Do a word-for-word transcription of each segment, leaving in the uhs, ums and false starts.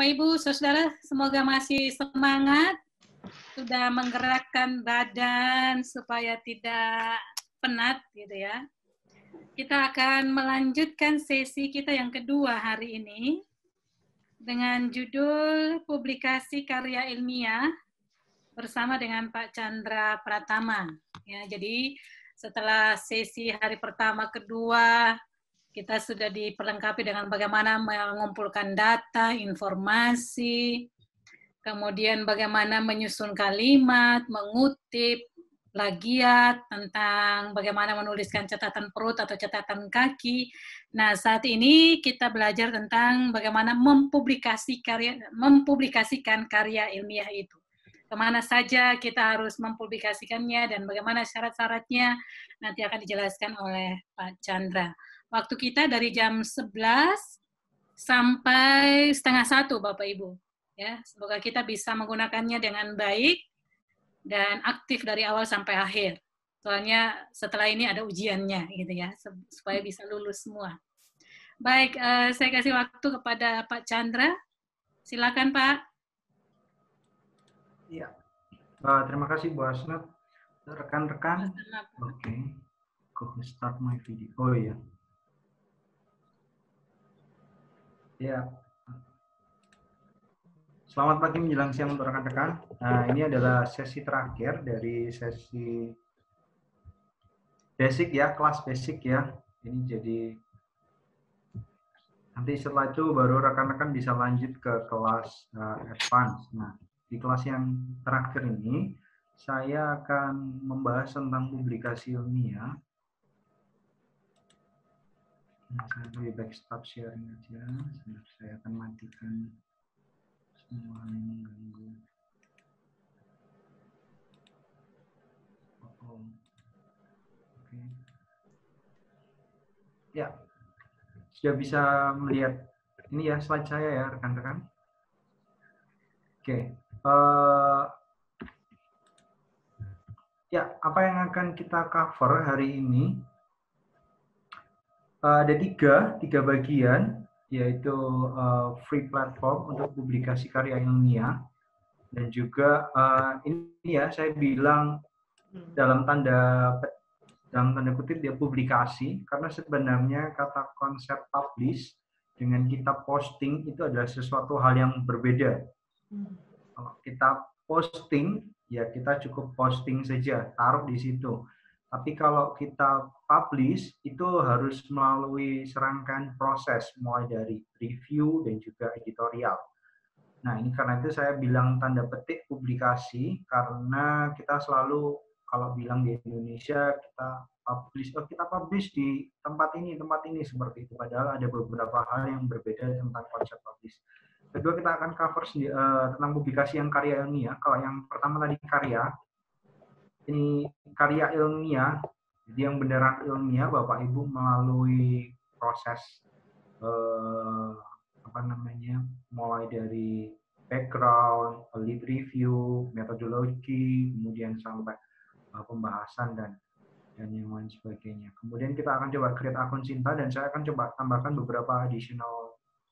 Bapak Ibu, Saudara, semoga masih semangat, sudah menggerakkan badan supaya tidak penat gitu ya. Kita akan melanjutkan sesi kita yang kedua hari ini dengan judul publikasi karya ilmiah bersama dengan Pak Chandra Pratama. Ya, jadi setelah sesi hari pertama, kedua, kita sudah diperlengkapi dengan bagaimana mengumpulkan data, informasi, kemudian bagaimana menyusun kalimat, mengutip, plagiat, tentang bagaimana menuliskan catatan perut atau catatan kaki. Nah, saat ini kita belajar tentang bagaimana mempublikasi karya, mempublikasikan karya ilmiah itu. Kemana saja kita harus mempublikasikannya dan bagaimana syarat-syaratnya nanti akan dijelaskan oleh Pak Chandra. Waktu kita dari jam sebelas sampai setengah satu, Bapak Ibu. Ya, semoga kita bisa menggunakannya dengan baik dan aktif dari awal sampai akhir. Soalnya setelah ini ada ujiannya, gitu ya, supaya bisa lulus semua. Baik, eh, saya kasih waktu kepada Pak Chandra. Silakan, Pak. Iya, uh, terima kasih Bu Asnat. Rekan-rekan, oke, okay. Go start my video. Oh iya, ya. Selamat pagi menjelang siang untuk rekan-rekan. Nah, ini adalah sesi terakhir dari sesi basic ya, kelas basic ya. Ini jadi nanti setelah itu baru rekan-rekan bisa lanjut ke kelas uh, advance. Nah, di kelas yang terakhir ini saya akan membahas tentang publikasi ilmiah. Nah, saya lebih baik stop sharing aja. Saya akan matikan semua yang mengganggu. Oh, oh. Oke. Okay. Ya, sudah bisa melihat ini ya slide saya ya rekan-rekan. Oke. Okay. Uh, Ya, apa yang akan kita cover hari ini? Uh, ada tiga, tiga bagian, yaitu uh, free platform untuk publikasi karya ilmiah, dan juga uh, ini ya saya bilang dalam tanda dalam tanda kutip dia publikasi, karena sebenarnya kata konsep publish dengan kita posting itu adalah sesuatu hal yang berbeda. Kalau kita posting, ya kita cukup posting saja, taruh di situ. Tapi kalau kita publish, itu harus melalui serangkaian proses, mulai dari review dan juga editorial. Nah, ini karena itu saya bilang tanda petik publikasi, karena kita selalu, kalau bilang di Indonesia, kita publish, oh kita publish di tempat ini, tempat ini, seperti itu. Padahal ada beberapa hal yang berbeda tentang konsep publish. Kedua, kita akan cover uh, tentang publikasi yang karya ilmiah. Kalau yang pertama tadi karya, ini karya ilmiah, jadi yang beneran ilmiah, Bapak Ibu melalui proses uh, apa namanya, mulai dari background, lead review, metodologi, kemudian sampai uh, pembahasan dan dan yang lain sebagainya. Kemudian kita akan coba create akun Cinta dan saya akan coba tambahkan beberapa additional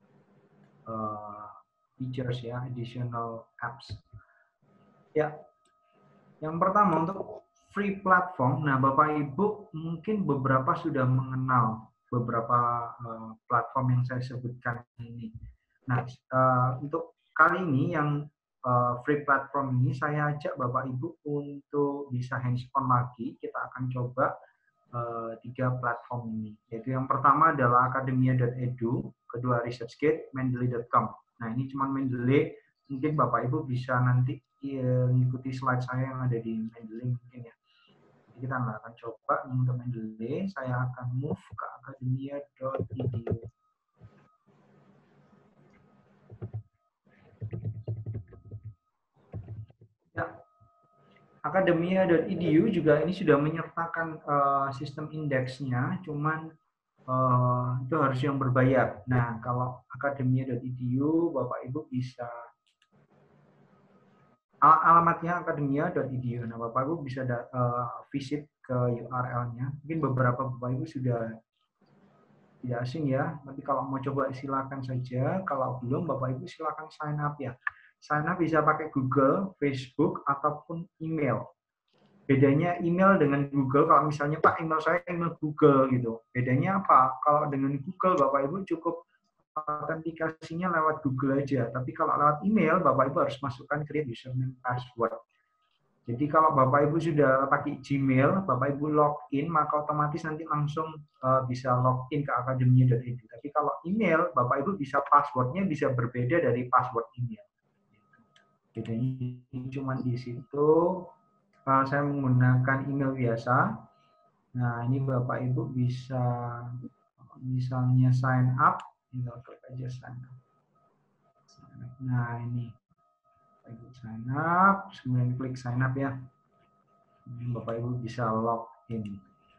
Uh, features ya, additional apps. Ya, yang pertama untuk free platform. Nah, Bapak Ibu mungkin beberapa sudah mengenal beberapa uh, platform yang saya sebutkan ini. Nah, uh, untuk kali ini yang uh, free platform ini saya ajak Bapak Ibu untuk bisa hands-on lagi. Kita akan coba uh, tiga platform ini. Yaitu yang pertama adalah academia dot edu, kedua ResearchGate, mendeley dot com. Nah, ini cuma Mendeley, mungkin Bapak Ibu bisa nanti ya, mengikuti slide saya yang ada di Mendeley mungkin ya. Jadi kita nggak akan coba untuk Mendeley, saya akan move ke academia dot edu. Ya, academia dot edu juga ini sudah menyertakan uh, sistem indeksnya, cuman Uh, itu harus yang berbayar. Nah, kalau academia dot edu, Bapak Ibu bisa al alamatnya academia dot edu. Nah, Bapak Ibu bisa uh, visit ke U R L-nya. Mungkin beberapa Bapak Ibu sudah tidak asing ya. Tapi kalau mau coba silakan saja. Kalau belum, Bapak Ibu silakan sign up ya. Sign up bisa pakai Google, Facebook, ataupun email. Bedanya email dengan Google, kalau misalnya Pak email saya email Google gitu. Bedanya apa? Kalau dengan Google Bapak Ibu cukup autentikasinya lewat Google aja. Tapi kalau lewat email Bapak Ibu harus masukkan create username password. Jadi kalau Bapak Ibu sudah pakai Gmail, Bapak Ibu login, maka otomatis nanti langsung uh, bisa login ke akademia dot e d u. Tapi kalau email, Bapak Ibu bisa passwordnya bisa berbeda dari password email. Bedanya cuma di situ. Uh, saya menggunakan email biasa. Nah, ini Bapak Ibu bisa misalnya sign up, tinggal klik aja sign up. Nah, ini Bapak Ibu sign up, kemudian klik sign up ya. Bapak Ibu bisa login.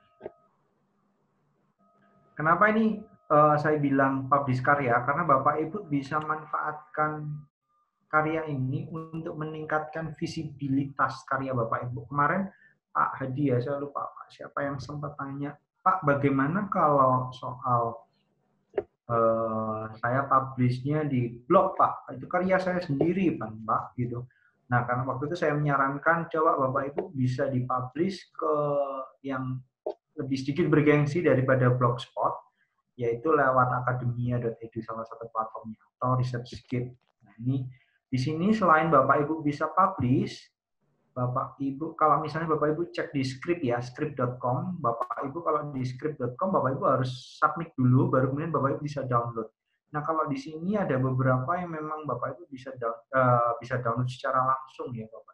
Kenapa ini uh, saya bilang publish karya? Karena Bapak Ibu bisa manfaatkan karya ini untuk meningkatkan visibilitas karya Bapak Ibu. Kemarin Pak Hadi ya, saya lupa Pak siapa yang sempat tanya, Pak bagaimana kalau soal uh, saya publishnya di blog Pak? Itu karya saya sendiri Pak, Pak gitu. Nah, karena waktu itu saya menyarankan coba Bapak Ibu bisa dipublish ke yang lebih sedikit bergengsi daripada Blogspot, yaitu lewat akademia dot e d u salah satu platformnya atau ResearchGate. Nah, ini di sini selain Bapak Ibu bisa publish, Bapak Ibu kalau misalnya Bapak Ibu cek di script ya, script dot com, Bapak Ibu kalau di script dot com Bapak Ibu harus submit dulu baru kemudian Bapak Ibu bisa download. Nah, kalau di sini ada beberapa yang memang Bapak Ibu bisa down, uh, bisa download secara langsung ya, Bapak.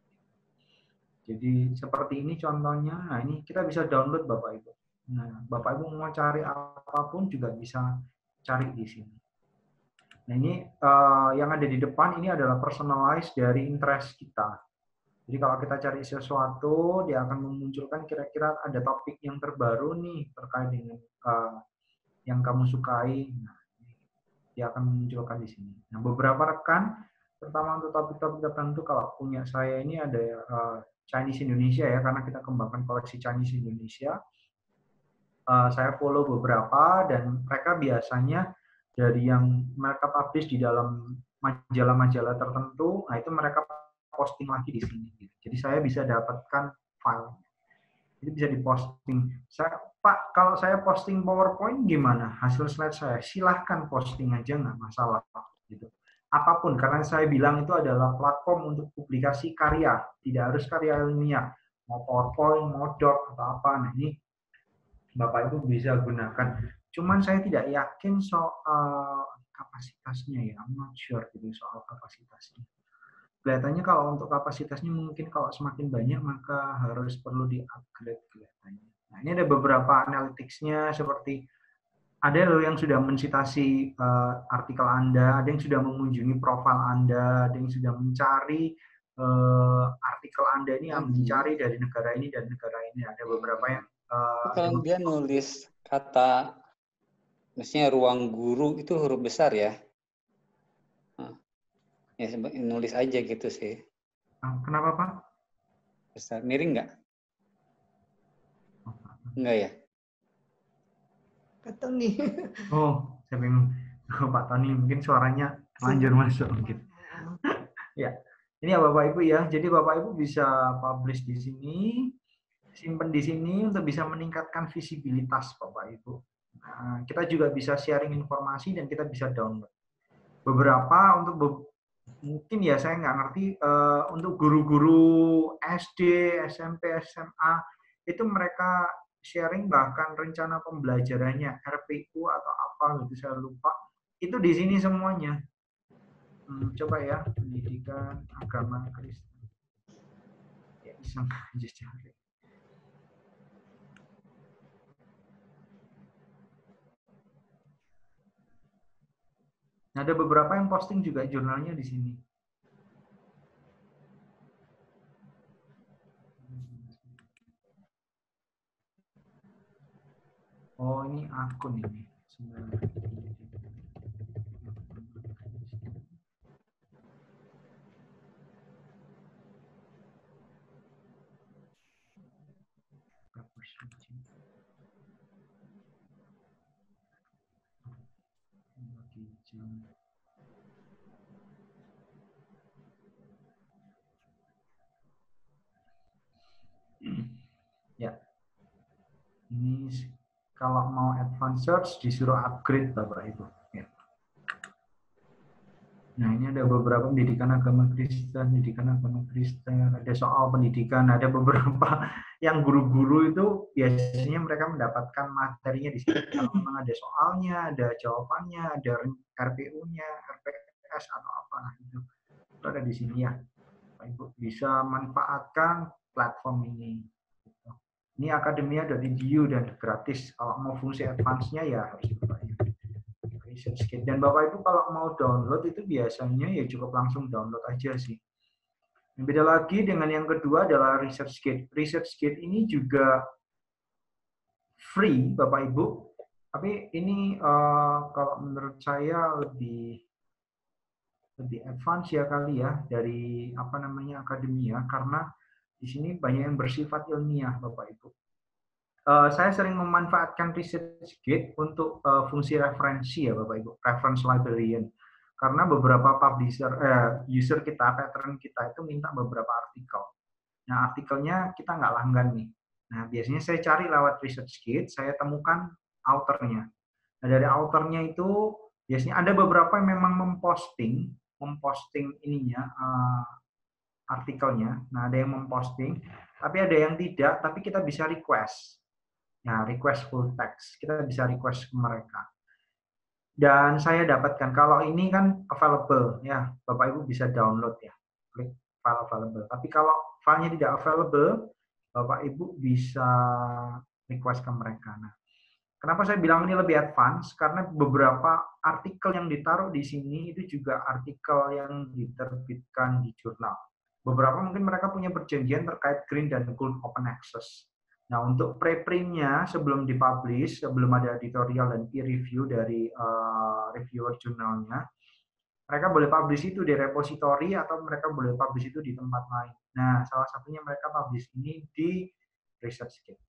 Jadi seperti ini contohnya. Nah, ini kita bisa download Bapak Ibu. Nah, Bapak Ibu mau cari apapun juga bisa cari di sini. Nah, ini uh, yang ada di depan ini adalah personalize dari interest kita. Jadi kalau kita cari sesuatu, dia akan memunculkan kira-kira ada topik yang terbaru nih terkait dengan uh, yang kamu sukai. Nah, dia akan memunculkan di sini. Nah, beberapa rekan, pertama untuk topik-topik tertentu, kalau punya saya ini ada uh, Chinese Indonesia ya, karena kita kembangkan koleksi Chinese Indonesia. Uh, saya follow beberapa dan mereka biasanya dari yang mereka publish di dalam majalah-majalah tertentu, nah itu mereka posting lagi di sini. Jadi saya bisa dapatkan file. Itu bisa diposting. Saya, Pak, kalau saya posting PowerPoint gimana? Hasil slide saya, silahkan posting aja, nggak masalah. Gitu. Apapun, karena saya bilang itu adalah platform untuk publikasi karya. Tidak harus karya ilmiah. Mau PowerPoint, mau doc, atau apa. Nah, ini Bapak Ibu bisa gunakan. Cuman saya tidak yakin soal kapasitasnya ya. I'm not sure gitu soal kapasitasnya. Kelihatannya kalau untuk kapasitasnya mungkin kalau semakin banyak maka harus perlu di-upgrade kelihatannya. Nah, ini ada beberapa analytics-nya seperti ada loh yang sudah mensitasi uh, artikel Anda, ada yang sudah mengunjungi profil Anda, ada yang sudah mencari uh, artikel Anda ini yang mencari dari negara ini dan negara ini. Ada beberapa yang uh, kalau dia nulis kata maksudnya ruang guru itu huruf besar ya. Ya, nulis aja gitu sih. Kenapa, Pak? Besar. Miring nggak? Enggak ya? Pak Tony. Oh, saya bingung. Oh, Pak Tony mungkin suaranya lanjut masuk mungkin. Ya, ini ya Bapak Ibu ya. Jadi Bapak Ibu bisa publish di sini, simpan di sini untuk bisa meningkatkan visibilitas Bapak Ibu. Nah, kita juga bisa sharing informasi dan kita bisa download. Beberapa untuk be mungkin ya saya nggak ngerti uh, untuk guru-guru S D, S M P, S M A itu mereka sharing bahkan rencana pembelajarannya R P U atau apa gitu saya lupa itu di sini semuanya. Hmm, coba ya pendidikan agama Kristen. Ya iseng aja cari. Nah, ada beberapa yang posting juga jurnalnya di sini. Oh, ini akun ini. Ya, ini kalau mau advanced search disuruh upgrade Bapak Ibu. Ya. Nah, ini ada beberapa pendidikan agama Kristen, pendidikan agama Kristen, ada soal pendidikan, ada beberapa yang guru-guru itu biasanya mereka mendapatkan materinya di sini. Kalau memang ada soalnya, ada jawabannya, ada R P U-nya, R P S atau apa nah itu, itu ada di sini ya. Bapak Ibu bisa manfaatkan platform ini. Ini akademia dot e d u dan gratis. Kalau mau fungsi advance-nya ya harus Bapak Ibu. ResearchGate. Dan Bapak Ibu kalau mau download itu biasanya ya cukup langsung download aja sih. Yang beda lagi dengan yang kedua adalah ResearchGate. ResearchGate ini juga free Bapak Ibu, tapi ini uh, kalau menurut saya lebih lebih advance ya kali ya dari apa namanya akademia, karena di sini banyak yang bersifat ilmiah Bapak Ibu. Uh, saya sering memanfaatkan ResearchGate untuk uh, fungsi referensi ya Bapak Ibu, reference librarian. Karena beberapa publisher, eh, user kita, veteran kita itu minta beberapa artikel. Nah, artikelnya kita nggak langgan nih. Nah, biasanya saya cari lewat ResearchGate, saya temukan authornya. Nah, dari authornya itu biasanya ada beberapa yang memang memposting, memposting ininya, uh, artikelnya. Nah, ada yang memposting, tapi ada yang tidak, tapi kita bisa request. Nah, request full text. Kita bisa request ke mereka. Dan saya dapatkan, kalau ini kan available, ya Bapak Ibu bisa download ya. Klik file available. Tapi kalau filenya tidak available, Bapak Ibu bisa request ke mereka. Nah, kenapa saya bilang ini lebih advance? Karena beberapa artikel yang ditaruh di sini itu juga artikel yang diterbitkan di jurnal. Beberapa mungkin mereka punya perjanjian terkait green dan gold open access. Nah, untuk preprintnya sebelum dipublish, sebelum ada editorial dan peer review dari uh, reviewer jurnalnya, mereka boleh publish itu di repository atau mereka boleh publish itu di tempat lain. Nah, salah satunya mereka publish ini di ResearchGate.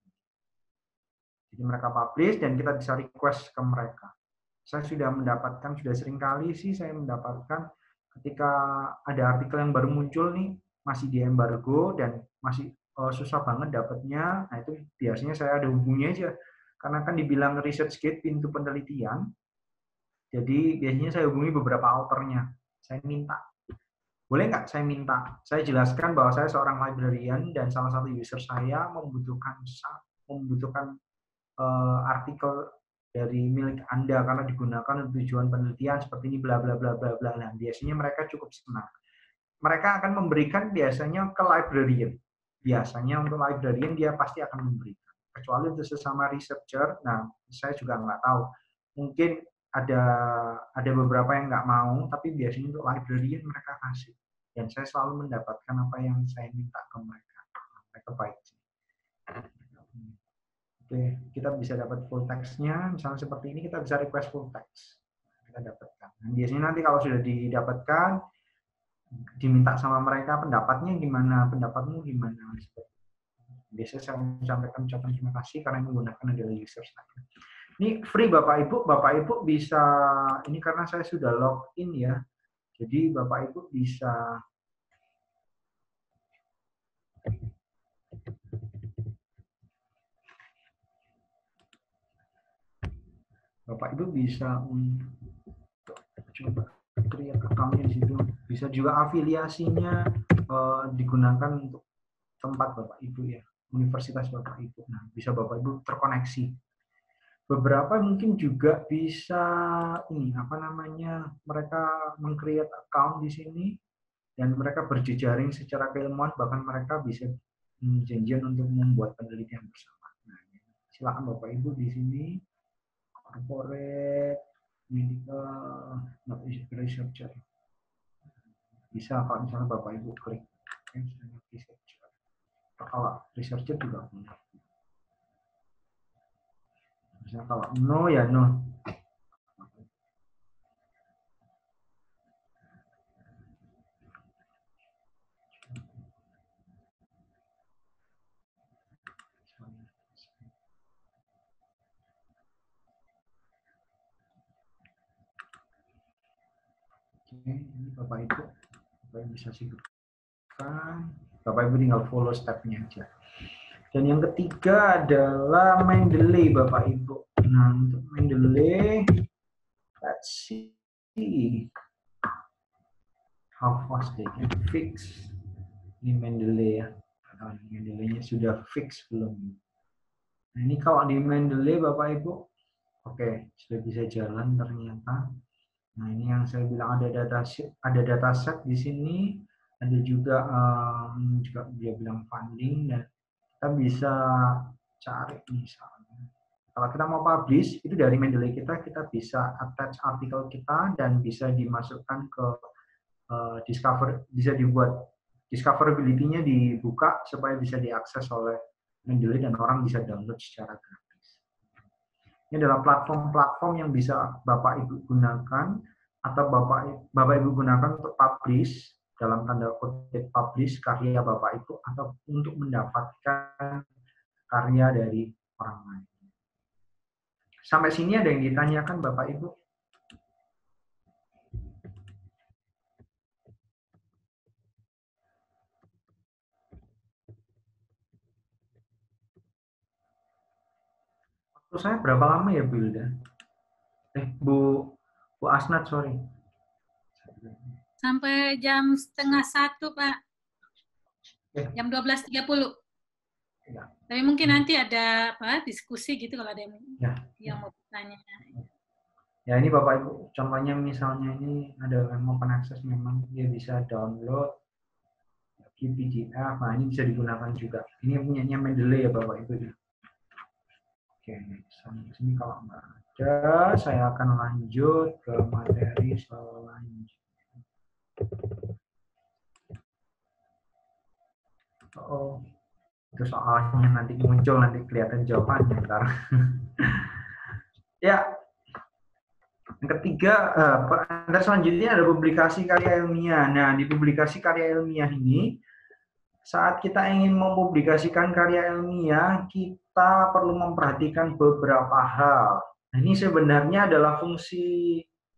Jadi mereka publish dan kita bisa request ke mereka. Saya sudah mendapatkan, sudah sering kali sih saya mendapatkan ketika ada artikel yang baru muncul nih, masih di embargo dan masih uh, susah banget dapatnya. Nah, itu biasanya saya ada hubungi aja. Karena kan dibilang ResearchGate pintu penelitian, jadi biasanya saya hubungi beberapa authornya. Saya minta, boleh nggak saya minta? Saya jelaskan bahwa saya seorang librarian dan salah satu user saya membutuhkan membutuhkan uh, artikel dari milik Anda karena digunakan untuk tujuan penelitian seperti ini bla bla bla bla bla. Nah, biasanya mereka cukup senang. Mereka akan memberikan biasanya ke librarian. Biasanya untuk librarian dia pasti akan memberikan. Kecuali untuk sesama researcher, nah saya juga nggak tahu. Mungkin ada ada beberapa yang nggak mau, tapi biasanya untuk librarian mereka kasih. Dan saya selalu mendapatkan apa yang saya minta ke mereka. Mereka baik. Oke, kita bisa dapat full text-nya, misalnya seperti ini kita bisa request full text. Kita dapatkan. Nah, biasanya nanti kalau sudah didapatkan, diminta sama mereka pendapatnya gimana, pendapatmu gimana. Biasanya saya sampaikan ucapan terima kasih karena yang menggunakan adalah user saya. Ini free Bapak Ibu, Bapak Ibu bisa, ini karena saya sudah login ya, jadi Bapak Ibu bisa Bapak Ibu bisa untuk coba create account-nya di situ. Bisa juga afiliasinya uh, digunakan untuk tempat Bapak Ibu ya, universitas Bapak Ibu. Nah, bisa Bapak Ibu terkoneksi. Beberapa mungkin juga bisa ini apa namanya, mereka meng-create account di sini dan mereka berjejaring secara keilmuan, bahkan mereka bisa janjian untuk membuat penelitian bersama. Nah, silakan Bapak Ibu di sini. Corporate medical researcher bisa kalau misalnya Bapak Ibu klik researcher. Kalau researcher juga punya. Misalnya kalau no ya no. ini Bapak Ibu, Bapak Ibu bisa sibukkan. Bapak Ibu tinggal follow step-nya aja. Dan yang ketiga adalah Mendeley, Bapak Ibu. Nah, untuk Mendeley, let's see how fast they can fix. Ini Mendeley ya. Mendeley-nya sudah fix belum? Nah, ini kalau di Mendeley, Bapak Ibu, oke, sudah bisa jalan ternyata. Nah, ini yang saya bilang ada data ada dataset di sini, ada juga um, juga dia bilang funding, dan kita bisa cari misalnya. Kalau kita mau publish itu dari Mendeley kita, kita bisa attach artikel kita dan bisa dimasukkan ke uh, discover, bisa dibuat discoverability-nya dibuka supaya bisa diakses oleh Mendeley dan orang bisa download secara gratis. Ini adalah platform-platform yang bisa Bapak Ibu gunakan atau Bapak Bapak Ibu gunakan untuk publish, dalam tanda kutip publish karya Bapak Ibu atau untuk mendapatkan karya dari orang lain. Sampai sini ada yang ditanyakan Bapak Ibu? Waktu saya berapa lama ya Bu Hilda? Eh Bu Bu Asnat, sorry. Sampai jam setengah satu, Pak. Eh. Jam dua belas tiga puluh. Ya. Tapi mungkin nanti ada apa diskusi gitu kalau ada yang, ya. yang mau bertanya. Ya, ini Bapak Ibu, contohnya misalnya ini ada yang open access, memang dia bisa download P D F, nah ini bisa digunakan juga. Ini punyanya Mendeley ya Bapak Ibu. Oke, sampai sini kalau nggak ada, saya akan lanjut ke materi selanjutnya. Oh, itu soalnya nanti muncul, nanti kelihatan jawabannya ntar. Ya, yang ketiga, uh, selanjutnya ada publikasi karya ilmiah. Nah, di publikasi karya ilmiah ini, saat kita ingin mempublikasikan karya ilmiah, kita perlu memperhatikan beberapa hal. Nah, ini sebenarnya adalah fungsi,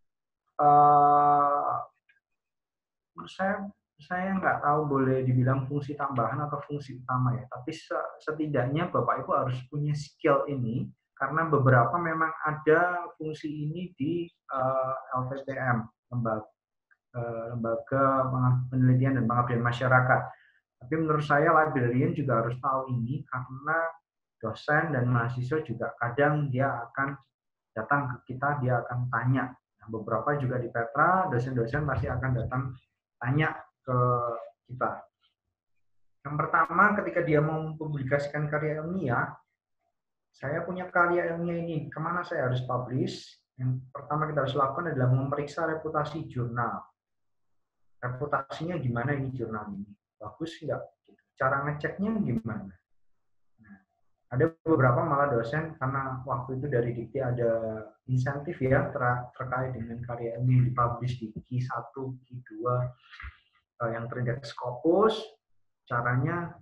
uh, saya saya nggak tahu boleh dibilang fungsi tambahan atau fungsi utama ya, tapi setidaknya Bapak Ibu harus punya skill ini, karena beberapa memang ada fungsi ini di uh, L P P M, lembaga, uh, lembaga penelitian dan pengabdian masyarakat. Tapi menurut saya librarian juga harus tahu ini, karena dosen dan mahasiswa juga kadang dia akan datang ke kita, dia akan tanya. Nah, beberapa juga di Petra, dosen-dosen pasti akan datang tanya ke kita. Yang pertama, ketika dia mau mempublikasikan karya ilmiah, saya punya karya ilmiah ini, kemana saya harus publish? Yang pertama kita harus lakukan adalah memeriksa reputasi jurnal. Reputasinya gimana ini jurnal ini? Bagus nggak? Cara ngeceknya gimana? Nah, ada beberapa malah dosen, karena waktu itu dari Dikti ada insentif ya ter terkait dengan karya ini dipublish di Q satu, Q dua yang terindeks Scopus. Caranya,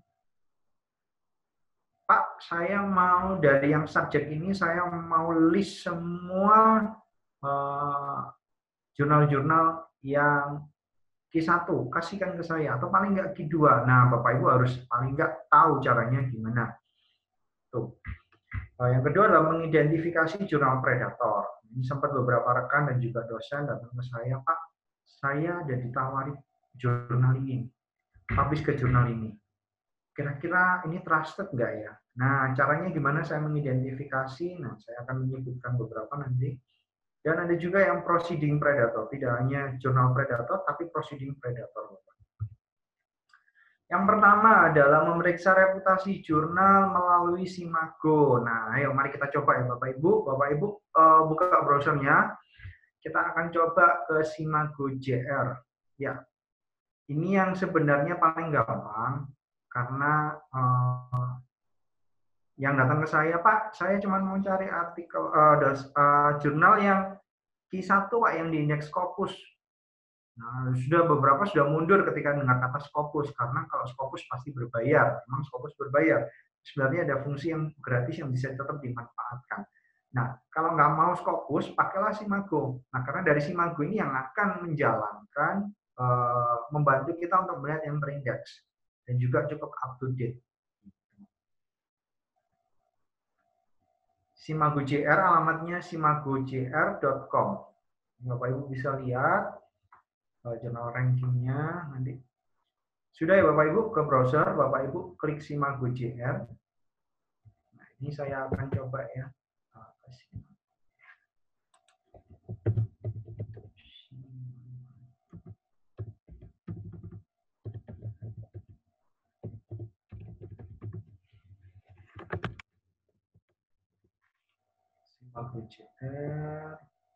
Pak, saya mau dari yang subjek ini, saya mau list semua jurnal-jurnal uh, yang Q satu, kasihkan ke saya, atau paling nggak Q dua. Nah, Bapak Ibu harus paling nggak tahu caranya gimana. Tuh. Yang kedua adalah mengidentifikasi jurnal predator. Ini sempat beberapa rekan dan juga dosen datang ke saya, Pak, saya ada ditawari jurnal ini, publish ke jurnal ini. Kira-kira ini trusted nggak ya? Nah, caranya gimana saya mengidentifikasi? Nah, saya akan menyebutkan beberapa nanti. Dan ada juga yang proceeding predator, tidak hanya jurnal predator, tapi proceeding predator. Yang pertama adalah memeriksa reputasi jurnal melalui Simago. Nah, ayo mari kita coba ya Bapak Ibu. Bapak Ibu uh, buka browsernya. Kita akan coba ke Simago J R. Ya, ini yang sebenarnya paling gampang karena uh, yang datang ke saya, Pak, saya cuma mau cari artikel uh, das, uh, jurnal yang Q satu Pak, yang di indeks Scopus. Nah, sudah beberapa sudah mundur ketika dengar kata Scopus, karena kalau Scopus pasti berbayar. Memang Scopus berbayar. Sebenarnya ada fungsi yang gratis yang bisa tetap dimanfaatkan. Nah, kalau nggak mau Scopus, pakailah Simago. Nah, karena dari Simago ini yang akan menjalankan, uh, membantu kita untuk melihat yang terindeks. Dan juga cukup up to date. Simago J R, alamatnya simago j r dot com. Bapak Ibu bisa lihat uh, jurnal rankingnya nanti. Sudah ya Bapak Ibu, ke browser, Bapak Ibu klik Simago J R. Nah, ini saya akan coba ya. Simago J R.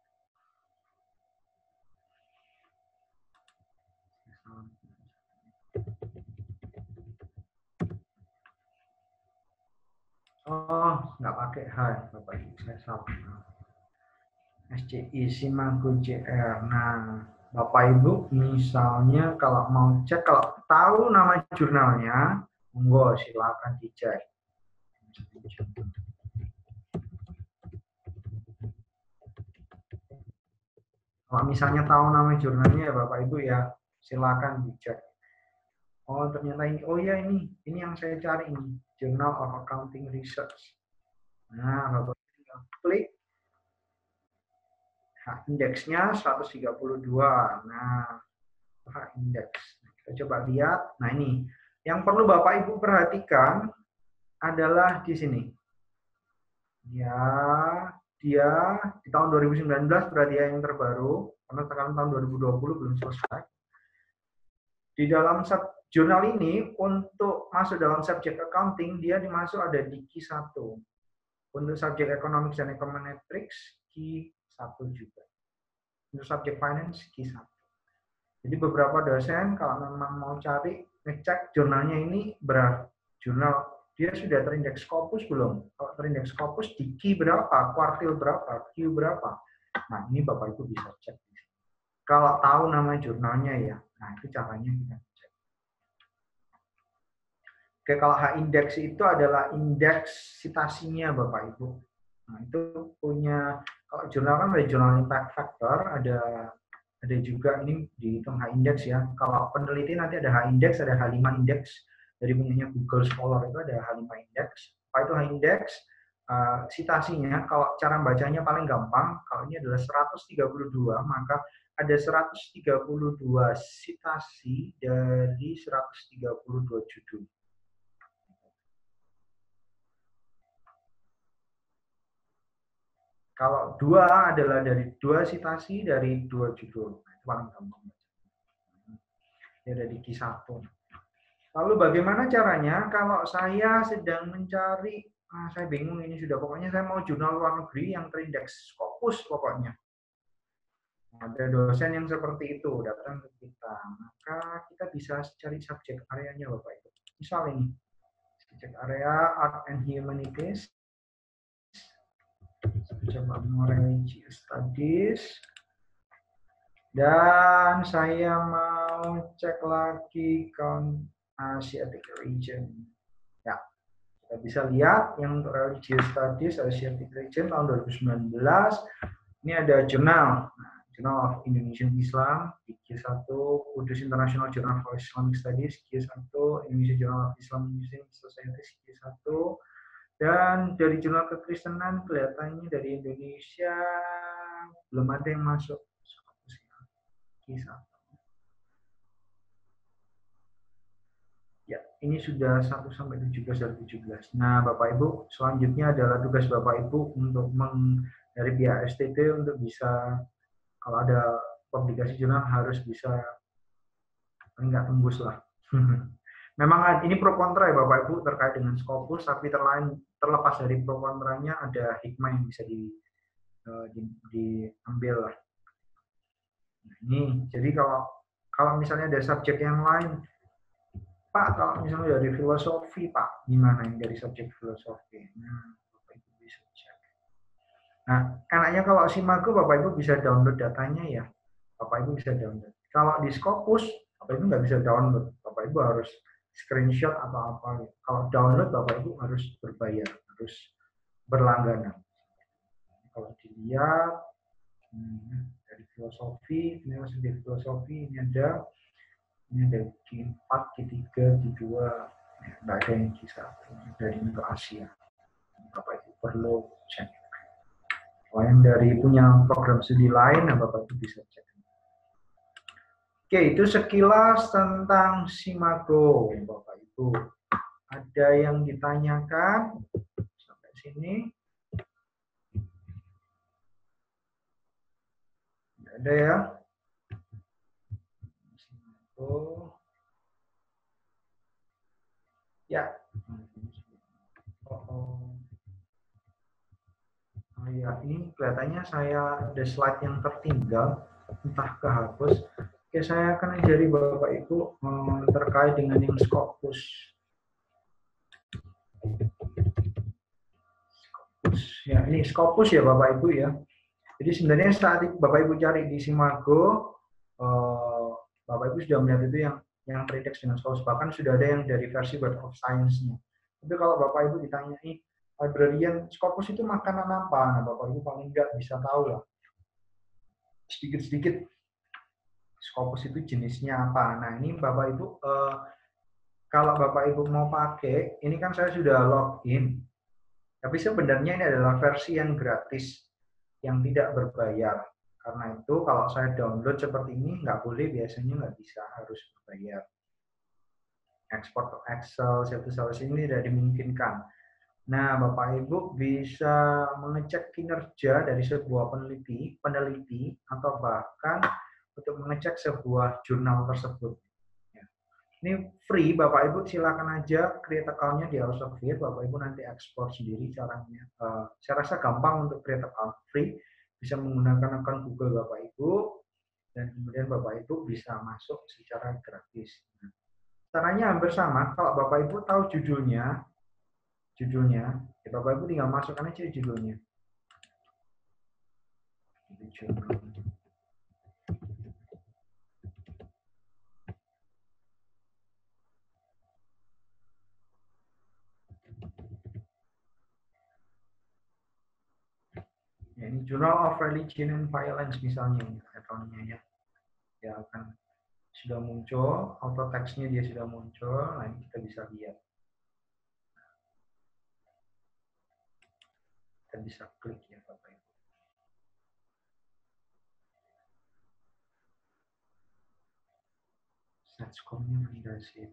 Oh, nggak pakai H, Bapak Ibu, saya salah. S C I Simago J R. Nah, Bapak Ibu, misalnya kalau mau cek, kalau tahu nama jurnalnya, monggo silakan dicek. Kalau misalnya tahu nama jurnalnya ya Bapak Ibu ya, silakan dicek. Oh, ternyata ini, oh ya ini, ini yang saya cari ini, Journal of Accounting Research. Nah, Bapak Ibu klik H-indeksnya seratus tiga puluh dua. Nah, H-indeks. Kita coba lihat. Nah, ini yang perlu Bapak Ibu perhatikan adalah di sini. Ya, dia di tahun dua ribu sembilan belas berarti yang terbaru, karena sekarang tahun dua ribu dua puluh belum selesai. Di dalam jurnal ini, untuk masuk dalam subjek accounting, dia dimasuk ada di Q satu. Untuk subjek economics dan econometrics, Q satu juga. Untuk subjek finance, Q satu. Jadi beberapa dosen kalau memang mau cari, ngecek jurnalnya ini berapa, jurnal dia sudah terindeks Scopus belum? Kalau terindeks Scopus di Q berapa, kuartil berapa, Q berapa? Nah, ini Bapak Ibu bisa cek. Kalau tahu nama jurnalnya ya, nah itu caranya kita cek. Oke, kalau H-index itu adalah indeks citasinya Bapak Ibu. Nah, itu punya, kalau jurnal kan ada jurnal impact factor, ada ada juga ini dihitung H-index ya. Kalau peneliti nanti ada H-index, ada H lima index. Dari punyanya Google Scholar itu ada H lima index. Apa itu H-index? Uh, citasinya, kalau cara bacanya paling gampang, kalau ini adalah seratus tiga puluh dua, maka ada seratus tiga puluh dua citasi dari seratus tiga puluh dua judul. Kalau dua adalah dari dua citasi dari dua judul. Nah, itu paling gampang. Ini ada di Q satu. Lalu bagaimana caranya kalau saya sedang mencari, ah, saya bingung ini sudah, pokoknya saya mau jurnal luar negeri yang terindeks Scopus pokoknya. Ada dosen yang seperti itu datang ke kita, maka kita bisa cari subjek areanya Bapak Ibu. Misal ini, subjek area Art and Humanities, coba Religious Studies, dan saya mau cek lagi count Asiatic region. Ya, kita bisa lihat yang untuk Religious Studies Asiatic region tahun dua ribu sembilan belas. Ini ada jurnal. Nah, Journal of Indonesian Islam, Q satu, Kudus International Journal for Islamic Studies, Q satu, Indonesia Journal of Islam Muslim Societies, Q satu, dan dari jurnal kekristenan kelihatannya dari Indonesia belum ada yang masuk. Q satu. Ya, ini sudah satu sampai tujuh belas dari tujuh belas. Nah, Bapak Ibu, selanjutnya adalah tugas Bapak Ibu untuk meng, dari pihak S T T untuk bisa, kalau ada publikasi jurnal harus bisa enggak tembus lah. Memang ini pro kontra ya Bapak Ibu terkait dengan Scopus, tapi terlain, terlepas dari pro kontranya ada hikmah yang bisa di, di, diambil lah. Nah, ini jadi kalau kalau misalnya ada subjek yang lain, Pak, kalau misalnya dari filosofi, Pak, gimana yang dari subjek filosofi? Nah, Bapak Ibu bisa cek. Nah, enaknya kalau Simago, Bapak Ibu bisa download datanya ya. Bapak Ibu bisa download. Kalau di Scopus, Bapak Ibu nggak bisa download. Bapak Ibu harus screenshot atau apa. Kalau download, Bapak Ibu harus berbayar, harus berlangganan. kalau dilihat hmm, dari filosofi, ini masuk dari filosofi, ini ada ini ada Q empat, Q tiga, Q dua, ya, nggak ada yang Q satu dari untuk Asia. Bapak Ibu perlu cek. Kalau yang dari punya program studi lain, nah Bapak Ibu bisa cek. Oke, itu sekilas tentang Simago, Bapak Ibu. Ada yang ditanyakan sampai sini? Tidak ada ya? Simago. Ya. Oh, oh. Oh ya, ini kelihatannya saya ada slide yang tertinggal, entah kehapus. Oke, saya akan ajari Bapak Ibu eh, terkait dengan yang Scopus. Scopus. Ya, ini Scopus ya Bapak Ibu ya. Jadi sebenarnya saat Bapak Ibu cari di Simago, eh, Bapak Ibu sudah melihat itu yang yang terindeks dengan Scopus, bahkan sudah ada yang dari versi Word of Science-nya. Tapi kalau Bapak Ibu ditanyai, librarian Scopus itu makanan apa? Nah, Bapak Ibu paling nggak bisa tahu lah. Sedikit-sedikit Scopus itu jenisnya apa. Nah, ini Bapak Ibu, eh, kalau Bapak Ibu mau pakai, ini kan saya sudah login. Tapi sebenarnya ini adalah versi yang gratis, yang tidak berbayar. Karena itu kalau saya download seperti ini, nggak boleh, biasanya nggak bisa, harus berbayar. Ekspor ke Excel, satu-satu ini tidak dimungkinkan. Nah, Bapak Ibu bisa mengecek kinerja dari sebuah peneliti, peneliti atau bahkan untuk mengecek sebuah jurnal tersebut. Ya. Ini free, Bapak Ibu silakan aja create account-nya di Elsevier, Bapak Ibu nanti ekspor sendiri caranya. Uh, saya rasa gampang untuk create account free, bisa menggunakan akun Google Bapak Ibu, dan kemudian Bapak Ibu bisa masuk secara gratis. Nah, caranya hampir sama, kalau Bapak Ibu tahu judulnya, judulnya, ya Bapak Ibu tinggal masukkan aja judulnya. Judul. Ya, ini Journal of Religion and Violence misalnya, akunnya ya, ya akan sudah muncul, auto text-nya dia sudah muncul, nah ini kita bisa lihat. Kita bisa klik ya Bapak Ibu. Search komunikasi.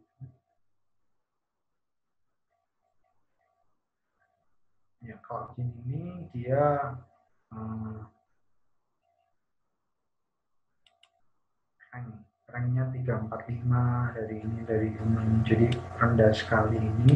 Ya kalau ini dia hmm, rank, ranknya tiga empat lima dari ini dari umum, jadi rendah sekali ini.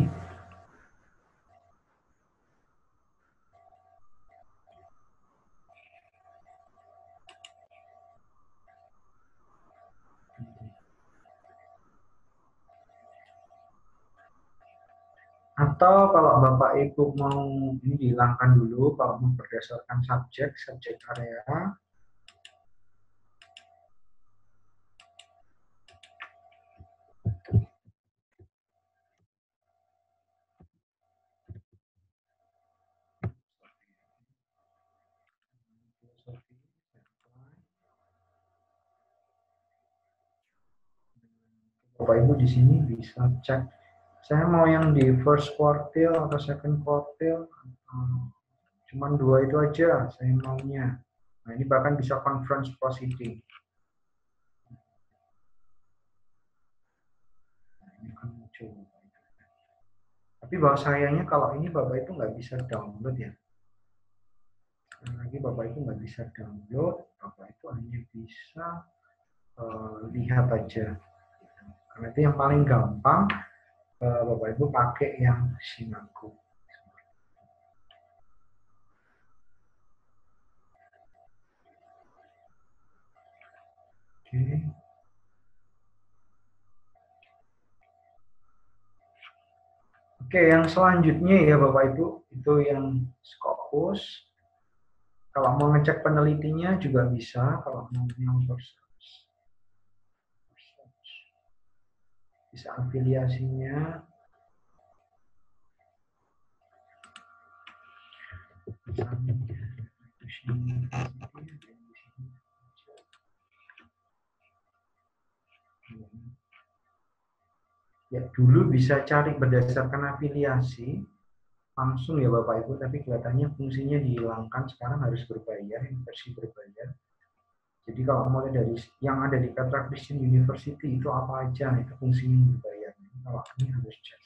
Atau kalau Bapak Ibu mau ini dihilangkan dulu, kalau mau berdasarkan subjek, subjek area. Bapak Ibu di sini bisa cek, saya mau yang di first quartile atau second quartile, hmm, cuman dua itu aja saya maunya. Nah ini bahkan bisa conference positif. Nah, ini akan muncul. Tapi bahwa sayangnya kalau ini Bapak Ibu nggak bisa download ya. Sekali lagi Bapak Ibu nggak bisa download, Bapak Ibu hanya bisa uh, lihat aja. Karena itu yang paling gampang, uh, Bapak Ibu pakai yang Simago. Oke. Okay. Oke, yang selanjutnya ya Bapak Ibu, itu yang Scopus. Kalau mau ngecek penelitinya juga bisa, kalau mau yang bisa afiliasinya. Ya, dulu bisa cari berdasarkan afiliasi langsung ya Bapak Ibu, tapi kelihatannya fungsinya dihilangkan, sekarang harus berbayar, ini versi berbayar. Jadi kalau mulai dari yang ada di Petra Christian University itu apa aja, nah, itu fungsinya berbayar. Kalau ini harus cek.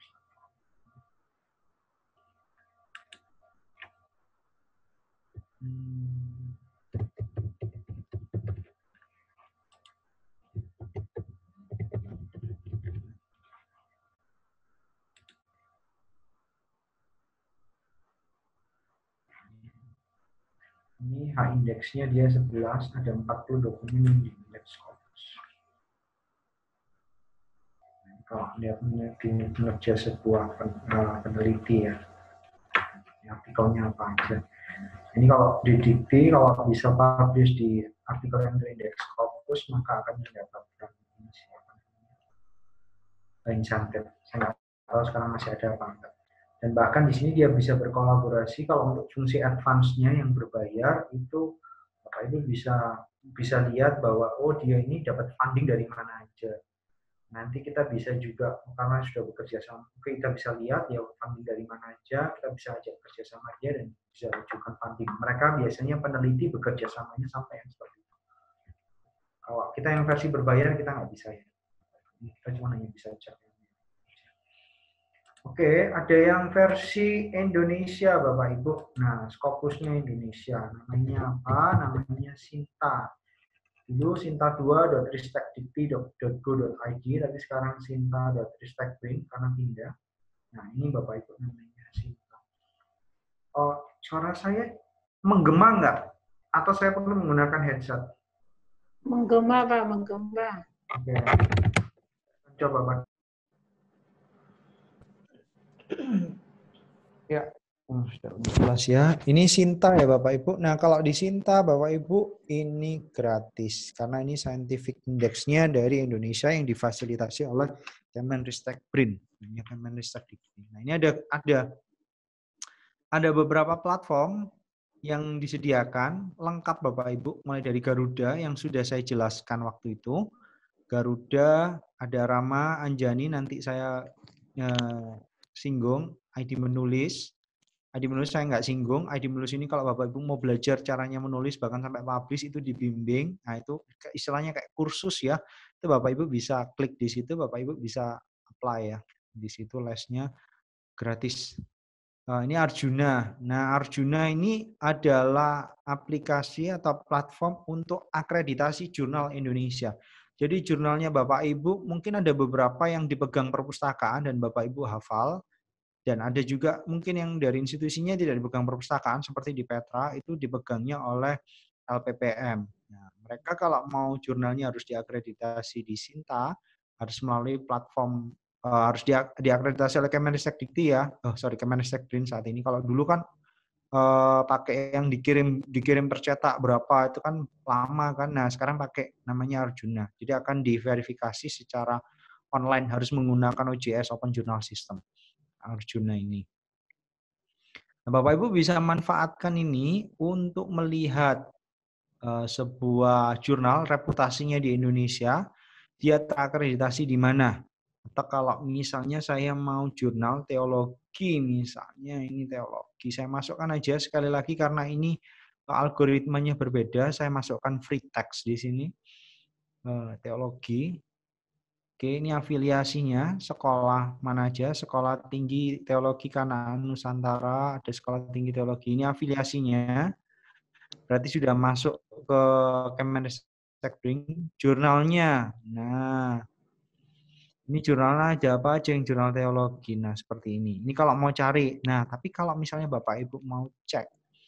Hmm. Ini H-indeksnya dia sebelas, ada empat puluh dokumen yang di indeks Scopus. Nah, kalau lihat kinerja sebuah peneliti ya, artikelnya apa aja. Ini kalau didikti, kalau bisa publish di artikel yang terindeks Scopus, maka akan mendapatkan insentif. Saya nggak tahu sekarang masih ada apa enggak. Dan bahkan di sini dia bisa berkolaborasi kalau untuk fungsi advance-nya yang berbayar itu Bapak Ibu bisa bisa lihat bahwa oh dia ini dapat funding dari mana aja. Nanti kita bisa juga karena sudah bekerja sama, kita bisa lihat ya funding dari mana aja, kita bisa ajak kerja sama dia dan bisa ajukan funding. Mereka biasanya peneliti bekerja samanya sampai yang seperti itu. Kalau kita yang versi berbayar kita nggak bisa ya. Kita cuma hanya bisa cek. Oke, ada yang versi Indonesia, Bapak Ibu. Nah, Scopusnya Indonesia. Namanya apa? Namanya Sinta. Dulu sinta dua dot ristek dikti dot go dot i d, tapi sekarang sinta dot ristek brin karena pindah. Nah, ini Bapak Ibu namanya Sinta. Oh, suara saya menggema nggak? Atau saya perlu menggunakan headset? Menggema, Pak, menggema. Oke. Coba, Pak. Ya, oh, sudah jelas ya. Ini Sinta ya Bapak Ibu. Nah, kalau di Sinta Bapak Ibu ini gratis karena ini scientific index-nya dari Indonesia yang difasilitasi oleh Kemenristek Brin. Ini Kemenristek Dikti. Nah, ini ada ada ada beberapa platform yang disediakan lengkap Bapak Ibu, mulai dari Garuda yang sudah saya jelaskan waktu itu. Garuda, ada Rama, Anjani, nanti saya eh, singgung, I D menulis. I D menulis saya nggak singgung. I D menulis ini kalau Bapak Ibu mau belajar caranya menulis bahkan sampai publish itu dibimbing. Nah itu istilahnya kayak kursus ya. Itu Bapak Ibu bisa klik di situ, Bapak Ibu bisa apply ya. Di situ lesnya gratis. Nah, ini Arjuna. Nah Arjuna ini adalah aplikasi atau platform untuk akreditasi jurnal Indonesia. Jadi jurnalnya Bapak Ibu mungkin ada beberapa yang dipegang perpustakaan dan Bapak Ibu hafal. Dan ada juga mungkin yang dari institusinya tidak dipegang perpustakaan seperti di Petra itu dipegangnya oleh L P P M. Nah, mereka kalau mau jurnalnya harus diakreditasi di Sinta harus melalui platform uh, harus dia, diakreditasi oleh Kemenristek Dikti ya. Oh sorry Kemenristek Brin saat ini. Kalau dulu kan uh, pakai yang dikirim dikirim tercetak berapa itu kan lama kan. Nah sekarang pakai namanya Arjuna. Jadi akan diverifikasi secara online harus menggunakan O J S Open Journal System. Arjuna ini. Nah, Bapak Ibu bisa manfaatkan ini untuk melihat uh, sebuah jurnal reputasinya di Indonesia, dia terakreditasi di mana. Atau kalau misalnya saya mau jurnal teologi, misalnya ini teologi, saya masukkan aja sekali lagi karena ini algoritmanya berbeda, saya masukkan free text di sini, uh, teologi. Oke, ini afiliasinya, sekolah mana aja, Sekolah Tinggi Teologi Kanaan Nusantara, ada Sekolah Tinggi Teologi, ini afiliasinya, berarti sudah masuk ke Kemenristek Brin, jurnalnya, nah, ini jurnalnya aja apa aja yang jurnal teologi, nah seperti ini, ini kalau mau cari, nah tapi kalau misalnya Bapak Ibu mau cek,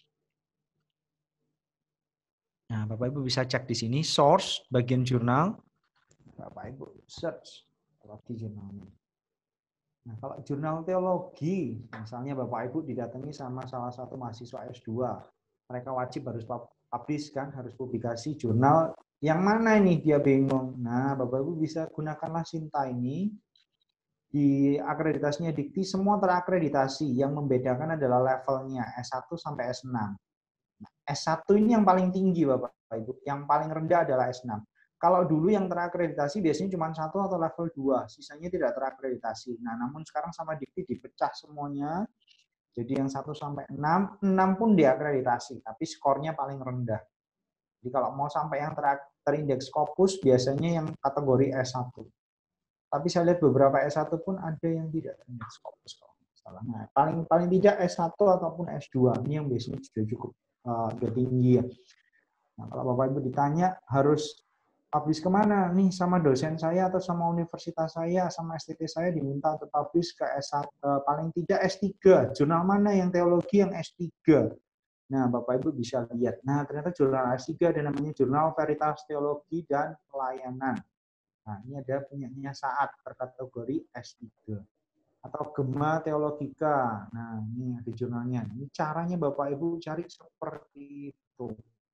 nah Bapak Ibu bisa cek di sini, source, bagian jurnal, Bapak Ibu search, teologi jurnalnya. Nah, kalau jurnal teologi, misalnya Bapak Ibu didatangi sama salah satu mahasiswa S dua, mereka wajib harus publish kan, harus publikasi jurnal yang mana ini dia bingung. Nah, Bapak Ibu bisa gunakanlah Sinta ini. Di akreditasinya Dikti semua terakreditasi, yang membedakan adalah levelnya S satu sampai S enam. Nah, S satu ini yang paling tinggi Bapak Ibu, yang paling rendah adalah S enam. kalau dulu yang terakreditasi biasanya cuma satu atau level dua, sisanya tidak terakreditasi. Nah, namun sekarang sama Dikti dipecah semuanya. Jadi yang satu sampai enam, enam pun diakreditasi, tapi skornya paling rendah. Jadi kalau mau sampai yang ter terindeks Scopus, biasanya yang kategori S satu. Tapi saya lihat beberapa S satu pun ada yang tidak terindeks Scopus. Nah, paling paling tidak S satu ataupun S dua, ini yang biasanya sudah cukup uh, sudah tinggi ya. Nah, kalau Bapak Ibu ditanya harus publish kemana nih, sama dosen saya atau sama universitas saya, sama S T T saya diminta untuk publish ke S satu, uh, paling tidak S tiga. Jurnal mana yang teologi yang S tiga? Nah, Bapak Ibu bisa lihat. Nah, ternyata jurnal S tiga ada namanya Jurnal Veritas Teologi dan Pelayanan. Nah, ini ada punyanya Saat terkategori S tiga. Atau Gema Teologika. Nah, ini ada jurnalnya. Ini caranya Bapak Ibu cari seperti itu.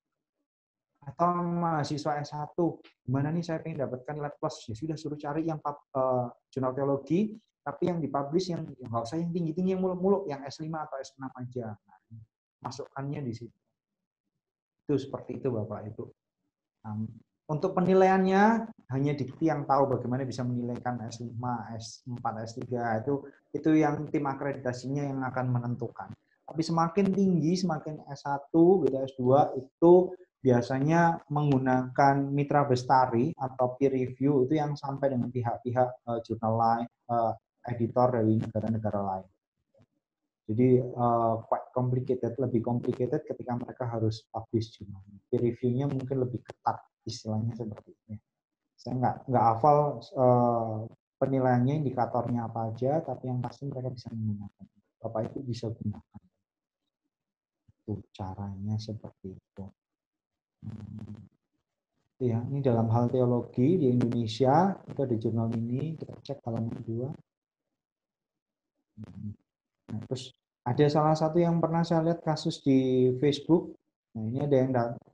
Atau mahasiswa S satu, gimana nih saya pengen dapatkan nilai plus? Ya sudah, suruh cari yang uh, jurnal teologi, tapi yang dipublish yang nggak usah yang tinggi-tinggi, yang muluk-muluk, yang S lima atau S enam aja. Nah, masukkannya di situ. Itu seperti itu Bapak Ibu. Nah, untuk penilaiannya hanya Dikti yang tahu bagaimana bisa menilaikan S lima, S empat, S tiga. Itu itu yang tim akreditasinya yang akan menentukan. Tapi semakin tinggi, semakin S satu, gitu, S dua itu biasanya menggunakan mitra bestari atau peer review itu yang sampai dengan pihak-pihak uh, jurnal lain, uh, editor dari negara-negara lain. Jadi uh, quite complicated, lebih complicated ketika mereka harus publish jurnal. Peer review-nya mungkin lebih ketat, istilahnya seperti ini. Saya nggak nggak hafal uh, penilaiannya, indikatornya apa aja, tapi yang pasti mereka bisa menggunakan. Bapak Ibu bisa gunakan. Itu caranya seperti itu. Hmm. Ya, ini dalam hal teologi di Indonesia itu ada jurnal ini, kita cek halaman kedua. Nah, terus ada salah satu yang pernah saya lihat kasus di Facebook. Nah, ini ada yang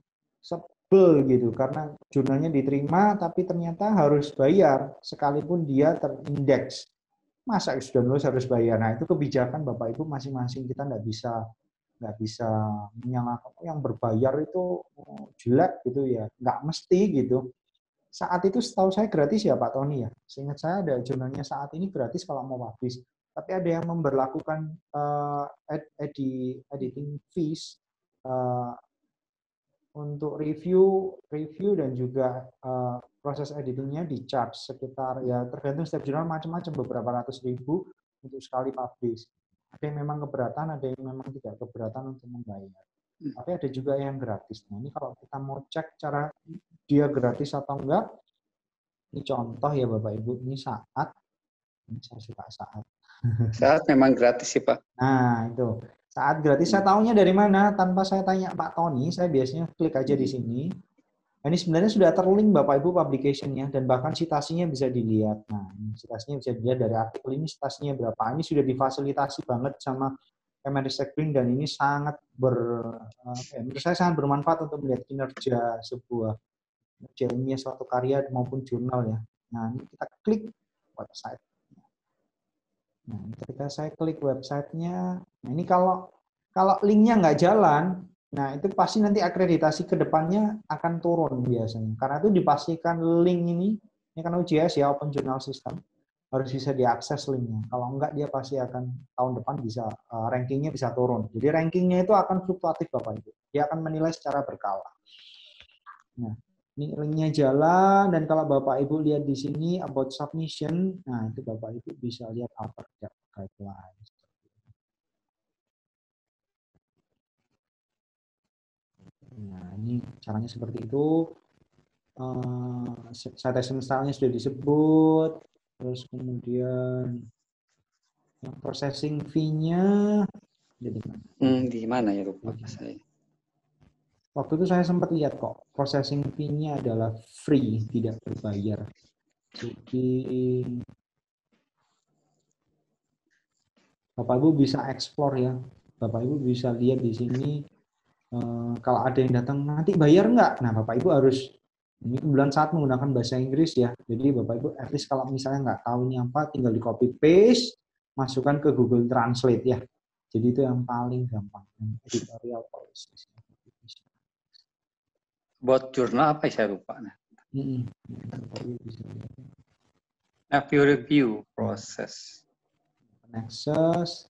sebel gitu karena jurnalnya diterima tapi ternyata harus bayar sekalipun dia terindeks. Masa sudah nulis harus bayar? Nah, itu kebijakan Bapak Ibu masing-masing, kita nggak bisa nggak bisa menyalahkan yang berbayar itu jelek gitu ya, nggak mesti gitu. Saat itu setahu saya gratis ya Pak Tony ya, seingat saya ada jurnalnya Saat ini gratis kalau mau publish, tapi ada yang memberlakukan uh, ed edi editing fees uh, untuk review review dan juga uh, proses editingnya di charge sekitar ya tergantung setiap jurnal macam-macam, beberapa ratus ribu untuk sekali publish. Ada yang memang keberatan, ada yang memang tidak keberatan untuk membayar. Tapi ada juga yang gratis. Nah, ini kalau kita mau cek cara dia gratis atau enggak, ini contoh ya Bapak Ibu, ini Saat. Ini saya suka Saat. Saat memang gratis sih Pak. Nah, itu. Saat gratis, saya tahunya dari mana? Tanpa saya tanya Pak Tony, saya biasanya klik aja di sini. Ini sebenarnya sudah terlink Bapak Ibu publication-nya dan bahkan citasinya bisa dilihat. Nah, citasinya bisa dilihat dari artikel ini, citasinya berapa. Ini sudah difasilitasi banget sama Kemenristek dan ini sangat ber eh, menurut saya sangat bermanfaat untuk melihat kinerja sebuah kinerja suatu karya maupun jurnal ya. Nah, ini kita klik website. Nah, ketika saya klik websitenya, nah ini kalau kalau linknya nggak jalan, nah itu pasti nanti akreditasi ke depannya akan turun biasanya. Karena itu dipastikan link ini, ini kan U J S ya, Open Journal System, harus bisa diakses linknya. Kalau enggak dia pasti akan tahun depan bisa uh, rankingnya bisa turun. Jadi rankingnya itu akan fluktuatif Bapak Ibu. Dia akan menilai secara berkala. Nah, ini linknya jalan dan kalau Bapak Ibu lihat di sini about submission, nah itu Bapak Ibu bisa lihat apa guidelines. Nah, ini caranya seperti itu. Uh, citation style-nya sudah disebut. Terus kemudian processing fee-nya jadi mana? Hmm, di mana ya lupa saya. Waktu itu saya sempat lihat kok processing fee-nya adalah free, tidak berbayar. Jadi Bapak Ibu bisa explore ya. Bapak Ibu bisa lihat di sini uh, kalau ada yang datang nanti bayar nggak? Nah Bapak Ibu harus ini bulan saat menggunakan bahasa Inggris ya. Jadi Bapak Ibu at least kalau misalnya nggak tahu ini apa, tinggal di copy paste, masukkan ke Google Translate ya. Jadi itu yang paling gampang. Editorial policy. Buat jurnal apa saya lupa. Nah. Mm-mm. Bapak Ibu bisa lihat. Review review proses. Nexus.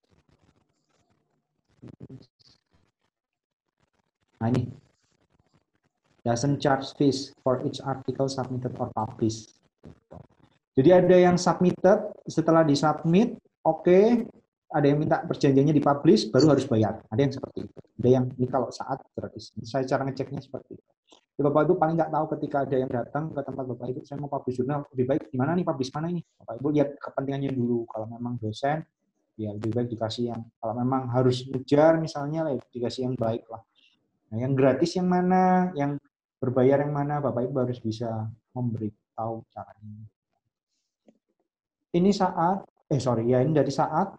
Nah ini, doesn't charge fees for each article submitted or published. Jadi ada yang submitted, setelah disubmit, oke, okay, ada yang minta perjanjiannya dipublish, baru harus bayar. Ada yang seperti itu. Ada yang ini kalau saat gratis. Saya cara ngeceknya seperti itu. Jadi Bapak Ibu paling nggak tahu ketika ada yang datang ke tempat Bapak Ibu, saya mau publish jurnal, lebih baik gimana nih, publish mana ini? Bapak Ibu lihat kepentingannya dulu. Kalau memang dosen, ya lebih baik dikasih yang, kalau memang harus ngejar misalnya, ya dikasih yang baik lah. Nah, yang gratis yang mana, yang berbayar yang mana, Bapak Ibu harus bisa memberitahu caranya. Ini saat, eh sorry ya ini dari saat.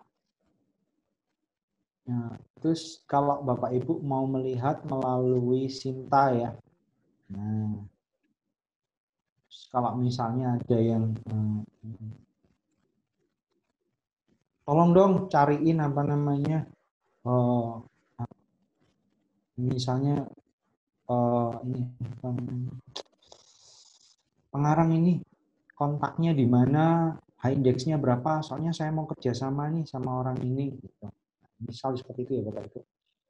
Nah, terus kalau Bapak Ibu mau melihat melalui Sinta ya. Nah, kalau misalnya ada yang hmm, tolong dong cariin apa namanya, oh, misalnya oh, ini pengarang ini kontaknya di mana, high index-nya berapa, soalnya saya mau kerjasama nih sama orang ini. Gitu. Misal seperti itu ya Bapak Ibu.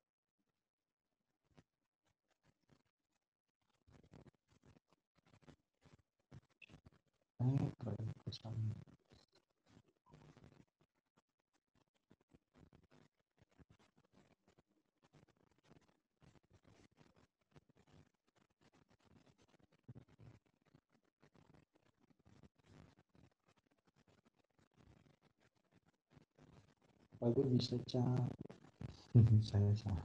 Bapak Ibu bisa cari. Saya salah.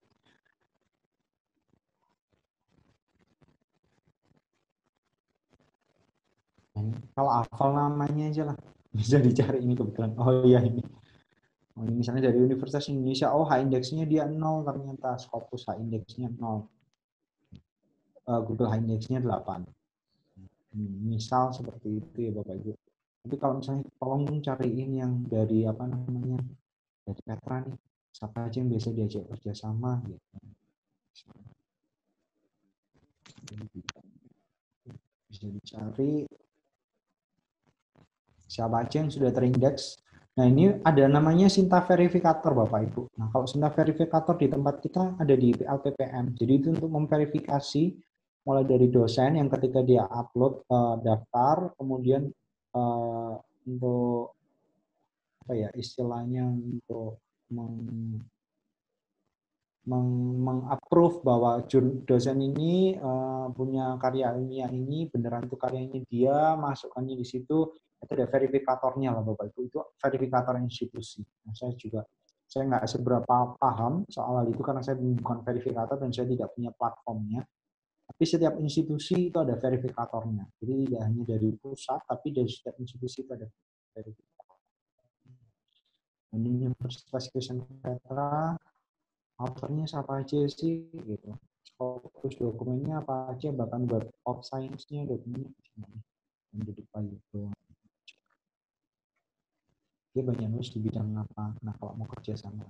Kalau hafal namanya aja lah, bisa dicari ini kebetulan. Oh iya ini. Oh, ini misalnya dari Universitas Indonesia, oh H indeksnya dia nol ternyata, Scopus H indeksnya nol. Uh, Google H indeksnya delapan. Misal seperti itu ya Bapak Ibu. Tapi kalau misalnya tolong cariin yang dari apa namanya, dari Petra nih, siapa aja yang biasa diajak kerjasama gitu. Bisa dicari siapa aja yang sudah terindeks. Nah ini ada namanya Sinta Verifikator Bapak Ibu. Nah kalau Sinta Verifikator di tempat kita ada di L P P M. Jadi itu untuk memverifikasi mulai dari dosen yang ketika dia upload uh, daftar, kemudian uh, untuk apa ya istilahnya untuk meng, meng-approve bahwa dosen ini uh, punya karya ilmiah ini beneran itu karyanya dia, masukkannya di situ. Itu ada verifikatornya lah Bapak Ibu, itu verifikator institusi. Nah, saya juga saya nggak seberapa paham soal hal itu karena saya bukan verifikator dan saya tidak punya platformnya. Tapi setiap institusi itu ada verifikatornya. Jadi tidak hanya dari pusat, tapi dari setiap institusi itu ada verifikator. Ini Universitas Kristen Petra, authornya siapa aja sih gitu. Fokus dokumennya apa aja, bahkan web of science-nya dokumennya menjadi itu. Dia banyak nulis di bidang apa. Nah, kalau mau kerja sama.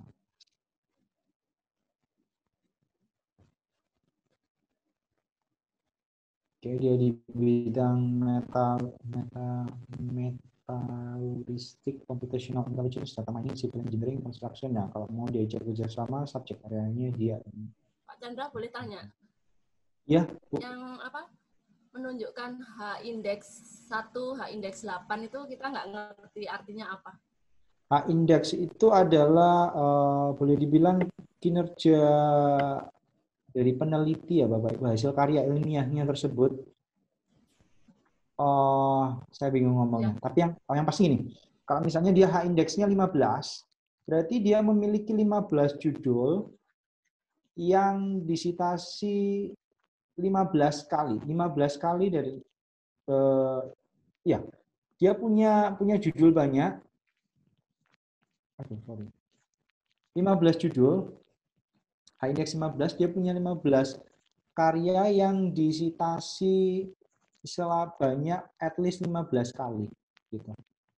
Oke, dia di bidang meta meta metauristik, computational intelligence, data mining, civil engineering, construction. Nah, kalau mau diajak kerja sama, subjek areanya dia. Pak Chandra boleh tanya? Ya, Bu. Yang apa? Menunjukkan H indeks satu, H indeks delapan itu kita nggak ngerti artinya apa. H index itu adalah uh, boleh dibilang kinerja dari peneliti ya Bapak Ibu, hasil karya ilmiahnya tersebut. Oh, saya bingung ngomongnya. Ya. Tapi yang yang pasti ini, kalau misalnya dia H indeksnya lima belas, berarti dia memiliki lima belas judul yang disitasi lima belas kali, lima belas kali dari uh, ya. Dia punya punya judul banyak. Aduh, sorry. lima belas judul, H index lima belas, dia punya lima belas karya yang disitasi sebanyak at least lima belas kali. Gitu.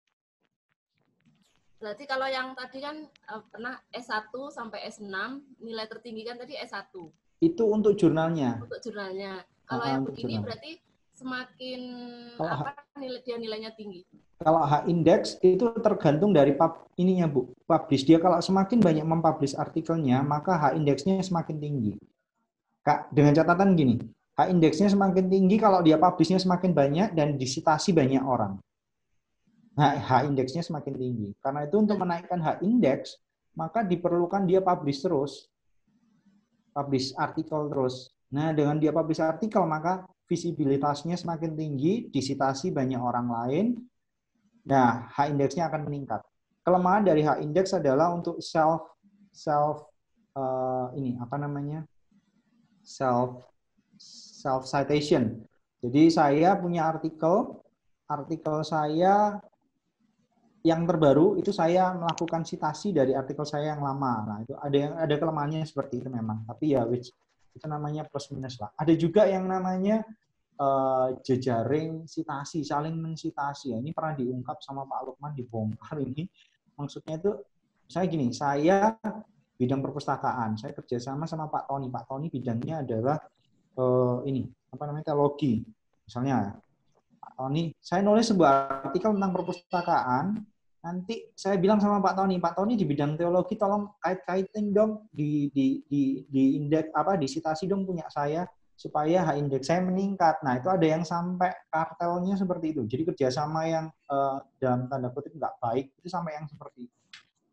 Berarti kalau yang tadi kan uh, pernah S satu sampai S enam, nilai tertinggi kan tadi S satu. Itu untuk jurnalnya. Untuk jurnalnya. Kalau uh, yang untuk begini jurnal. berarti semakin Kalau apa nilai dia nilainya tinggi. Kalau H-index itu tergantung dari pub, ininya Bu, publish. Dia kalau semakin banyak mempublish artikelnya, maka H-indexnya semakin tinggi. Kak, dengan catatan gini, H-indexnya semakin tinggi kalau dia publishnya semakin banyak dan disitasi banyak orang. Nah, H-indexnya semakin tinggi. Karena itu untuk menaikkan H-index, maka diperlukan dia publish terus. Publish artikel terus. Nah, dengan dia publish artikel, maka visibilitasnya semakin tinggi, disitasi banyak orang lain. Nah, H-index-nya akan meningkat. Kelemahan dari H-index adalah untuk self self uh, ini apa namanya? self self citation. Jadi saya punya artikel, artikel saya yang terbaru itu saya melakukan citasi dari artikel saya yang lama. Nah, itu ada yang ada kelemahannya seperti itu memang. Tapi ya which itu namanya plus minus lah. Ada juga yang namanya Uh, jejaring citasi, saling mensitasi. Ya, ini pernah diungkap sama Pak Lukman, dibongkar ini. Maksudnya itu, saya gini, saya bidang perpustakaan, saya kerjasama sama Pak Tony. Pak Tony bidangnya adalah uh, ini, apa namanya, teologi. Misalnya, Pak Tony, saya nulis sebuah artikel tentang perpustakaan, nanti saya bilang sama Pak Tony, Pak Tony di bidang teologi, tolong kait-kaitin dong, di di di di indeks apa, di citasi dong punya saya, supaya H-index saya meningkat. Nah, itu ada yang sampai kartelnya seperti itu. Jadi kerjasama yang uh, dalam tanda kutip nggak baik, itu sampai yang seperti itu.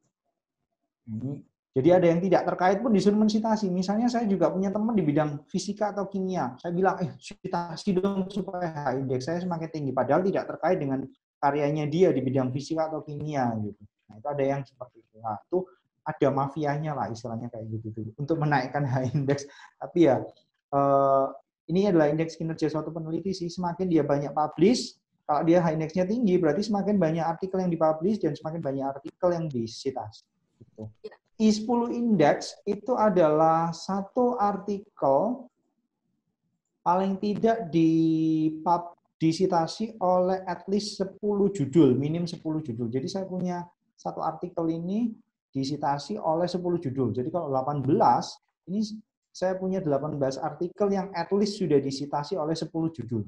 Ini. Jadi ada yang tidak terkait pun disuruh mensitasi. Misalnya saya juga punya teman di bidang fisika atau kimia. Saya bilang, eh, citasi dong supaya H-index saya semakin tinggi. Padahal tidak terkait dengan karyanya dia di bidang fisika atau kimia. Gitu. Nah, itu ada yang seperti itu. Nah, itu ada mafianya lah istilahnya kayak gitu. Untuk menaikkan H-index. Tapi ya, Uh, ini adalah indeks kinerja suatu peneliti sih. Semakin dia banyak publish, kalau dia H-indexnya tinggi, berarti semakin banyak artikel yang dipublish dan semakin banyak artikel yang disitasi. Gitu. I sepuluh index itu adalah satu artikel paling tidak di pub, disitasi oleh at least sepuluh judul, minim sepuluh judul. Jadi saya punya satu artikel ini disitasi oleh sepuluh judul. Jadi kalau delapan belas, ini saya punya delapan belas artikel yang at least sudah disitasi oleh sepuluh judul.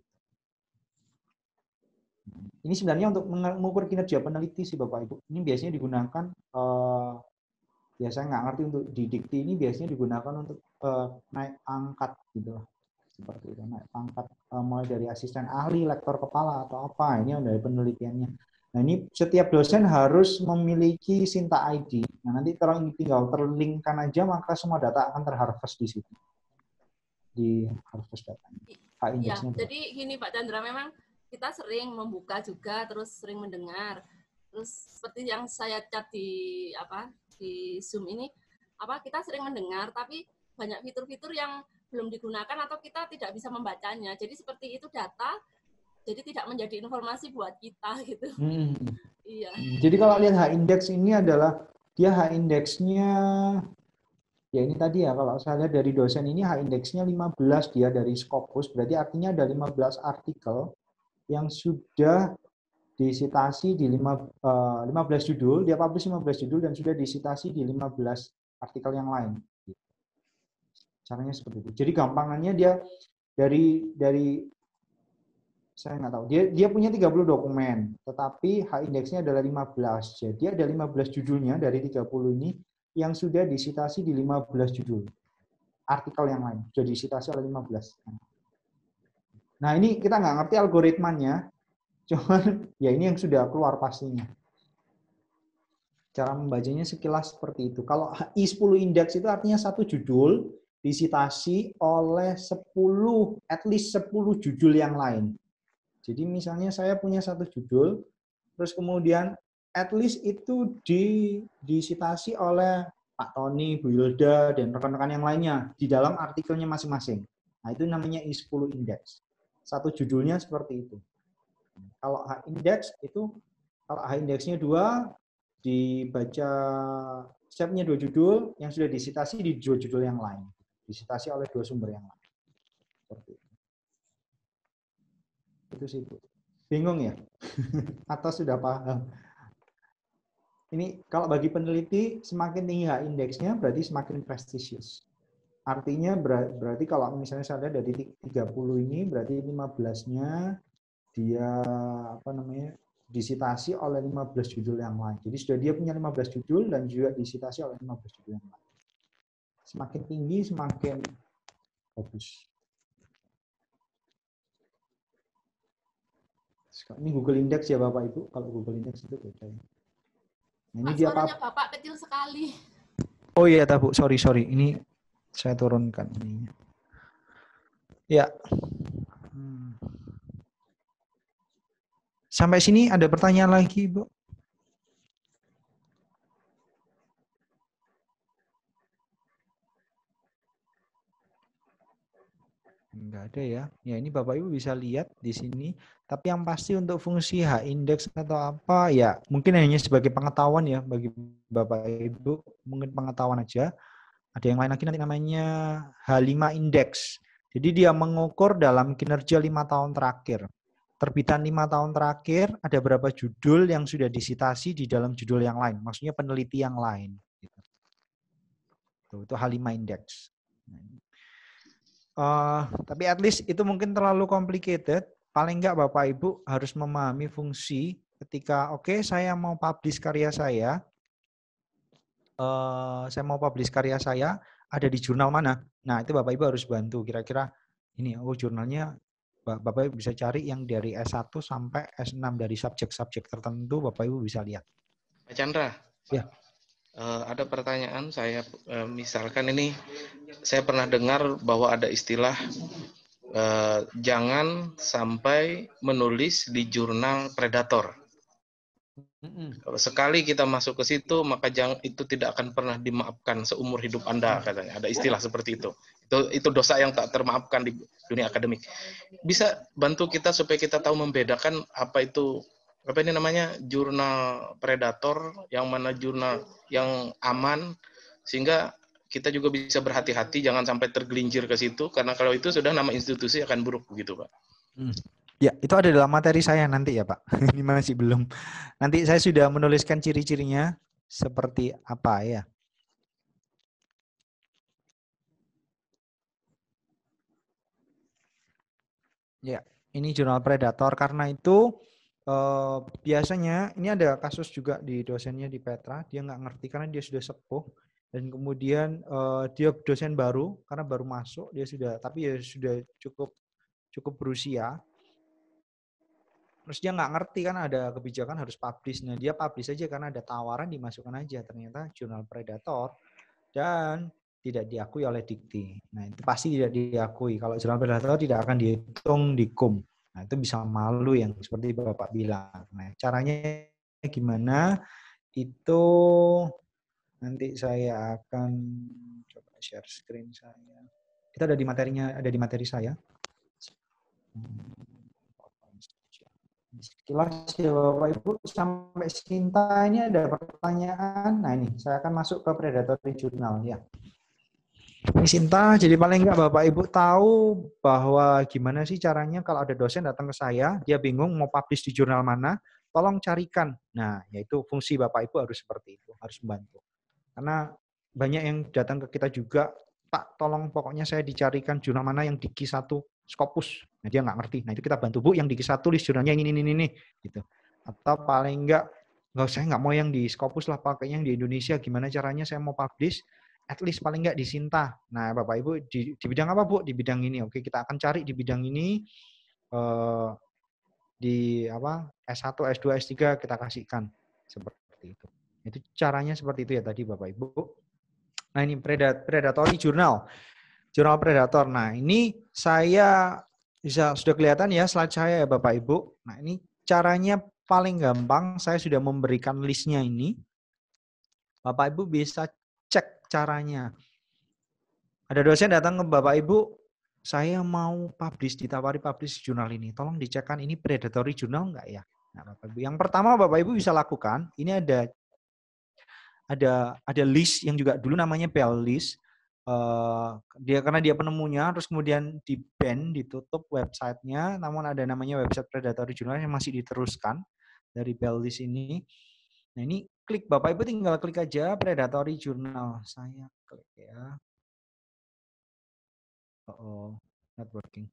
Ini sebenarnya untuk mengukur kinerja peneliti sih Bapak Ibu. Ini biasanya digunakan, uh, ya saya nggak ngerti untuk di dikti ini biasanya digunakan untuk uh, naik pangkat gitu lah. Seperti itu, naik pangkat uh, mulai dari asisten ahli, lektor kepala atau apa. Ini dari penelitiannya. Nah, ini setiap dosen harus memiliki Sinta I D. Nah, nanti tinggal terlinkkan aja, maka semua data akan terharvest di situ. Di harvest data. Ya, jadi gini Pak Chandra, memang kita sering membuka juga, terus sering mendengar. Terus seperti yang saya cat di apa di Zoom ini, apa kita sering mendengar, tapi banyak fitur-fitur yang belum digunakan atau kita tidak bisa membacanya. Jadi seperti itu data, jadi tidak menjadi informasi buat kita gitu. Hmm. Iya. Jadi kalau lihat H-index ini adalah dia H-indexnya, ya ini tadi ya, kalau saya lihat dari dosen ini H-indexnya lima belas dia dari Scopus, berarti artinya ada lima belas artikel yang sudah disitasi di lima, uh, lima belas judul, dia publish lima belas judul dan sudah disitasi di lima belas artikel yang lain. Caranya seperti itu. Jadi gampangannya dia dari dari saya nggak tahu. Dia dia punya tiga puluh dokumen, tetapi H-index-nya adalah lima belas. Jadi ada lima belas judulnya dari tiga puluh ini yang sudah disitasi di lima belas judul. Artikel yang lain sudah disitasi oleh lima belas. Nah, ini kita nggak ngerti algoritmanya, cuman ya ini yang sudah keluar pastinya. Cara membacanya sekilas seperti itu. Kalau I sepuluh index itu artinya satu judul disitasi oleh sepuluh, at least sepuluh judul yang lain. Jadi misalnya saya punya satu judul, terus kemudian at least itu di, disitasi oleh Pak Tony, Bu Hilda, dan rekan-rekan yang lainnya di dalam artikelnya masing-masing. Nah, itu namanya I sepuluh index. Satu judulnya seperti itu. Kalau H-index itu, kalau H-indexnya dua, dibaca, saya punya dua judul yang sudah disitasi di dua judul yang lain. Disitasi oleh dua sumber yang lain. Seperti itu. Itu sih, Bu. Bingung ya? Atau sudah paham? Ini kalau bagi peneliti, semakin tinggi H-index-nya berarti semakin prestisius. Artinya ber- berarti kalau misalnya saya lihat dari tiga puluh ini berarti lima belasnya dia apa namanya disitasi oleh lima belas judul yang lain. Jadi sudah dia punya lima belas judul dan juga disitasi oleh lima belas judul yang lain. Semakin tinggi semakin bagus. Ini Google Index ya Bapak Ibu. Kalau Google Index itu beda. Nah, ini Pak, dia suaranya Pak. Bapak kecil sekali. Oh iya, Bu. Sorry, sorry. Ini saya turunkan ininya. Ya. Hmm. Sampai sini ada pertanyaan lagi, Bu? Enggak ada ya. Ya ini Bapak Ibu bisa lihat di sini. Tapi yang pasti untuk fungsi H-index atau apa ya mungkin hanya sebagai pengetahuan ya bagi Bapak Ibu. Mungkin pengetahuan aja. Ada yang lain lagi nanti namanya H lima index. Jadi dia mengukur dalam kinerja lima tahun terakhir. Terbitan lima tahun terakhir ada berapa judul yang sudah disitasi di dalam judul yang lain. Maksudnya peneliti yang lain. Itu H lima index. Uh, tapi at least itu mungkin terlalu complicated. Paling enggak Bapak Ibu harus memahami fungsi ketika oke okay, saya mau publish karya saya, uh, saya mau publish karya saya ada di jurnal mana. Nah itu Bapak Ibu harus bantu kira-kira ini oh jurnalnya Bapak Ibu bisa cari yang dari S satu sampai S enam dari subjek-subjek tertentu Bapak Ibu bisa lihat. Pak Chandra. Ya. Uh, ada pertanyaan saya uh, misalkan ini saya pernah dengar bahwa ada istilah uh, jangan sampai menulis di jurnal predator. Kalau sekali kita masuk ke situ maka jangan, itu tidak akan pernah dimaafkan seumur hidup Anda katanya. Ada istilah seperti itu. Itu itu dosa yang tak termaafkan di dunia akademik. Bisa bantu kita supaya kita tahu membedakan apa itu apa ini namanya jurnal predator, yang mana jurnal yang aman, sehingga kita juga bisa berhati-hati jangan sampai tergelincir ke situ, karena kalau itu sudah nama institusi akan buruk begitu Pak. Hmm. Ya itu ada dalam materi saya nanti ya Pak. Ini masih belum. Nanti saya sudah menuliskan ciri-cirinya seperti apa ya. Ya ini jurnal predator karena itu eh, biasanya ini ada kasus juga di dosennya di Petra, dia nggak ngerti karena dia sudah sepuh dan kemudian eh, dia dosen baru karena baru masuk dia sudah tapi ya sudah cukup cukup berusia. Terus dia nggak ngerti kan ada kebijakan harus publish. Nah dia publish aja karena ada tawaran dimasukkan aja. Ternyata jurnal predator dan tidak diakui oleh Dikti. Nah itu pasti tidak diakui. Kalau jurnal predator tidak akan dihitung di K U M. Nah itu bisa malu yang seperti Bapak bilang. Nah caranya gimana? Itu nanti saya akan coba share screen saya. Itu ada di materinya, ada di materi saya. Sekilas ya Bapak Ibu, sampai Sinta ini ada pertanyaan. Nah ini, saya akan masuk ke predatory journal ya. Ini Sinta, jadi paling enggak Bapak Ibu tahu bahwa gimana sih caranya kalau ada dosen datang ke saya, dia bingung mau publish di jurnal mana, tolong carikan. Nah, yaitu fungsi Bapak Ibu harus seperti itu, harus membantu. Karena banyak yang datang ke kita juga, Pak tolong pokoknya saya dicarikan jurnal mana yang di Q satu Scopus. Nah dia nggak ngerti. Nah itu kita bantu Bu yang di Q satu list jurnalnya ini ini ini gitu. Atau paling enggak nggak saya nggak mau yang di Scopus lah, pakainya yang di Indonesia. Gimana caranya saya mau publish? At least paling nggak di Sinta. Nah Bapak Ibu di, di bidang apa Bu? Di bidang ini. Oke kita akan cari di bidang ini eh, di apa S satu, S dua, S tiga kita kasihkan seperti itu. Itu caranya seperti itu ya tadi Bapak Ibu. Nah ini predatory journal. Jurnal predator. Nah, ini saya bisa sudah kelihatan ya slide saya ya Bapak Ibu. Nah, ini caranya paling gampang. Saya sudah memberikan listnya ini. Bapak Ibu bisa cek caranya. Ada dosen datang ke Bapak Ibu, saya mau publish, ditawari publish jurnal ini. Tolong dicekkan ini predatory journal enggak ya? Nah, Bapak Ibu. Yang pertama Bapak Ibu bisa lakukan, ini ada ada ada list yang juga dulu namanya Bell list. Uh, dia karena dia penemunya, terus kemudian di ban, ditutup websitenya, namun ada namanya website predatory journal yang masih diteruskan dari Bell list ini. Nah ini klik Bapak Ibu tinggal klik aja predatory journal. Saya klik ya. oh, not working.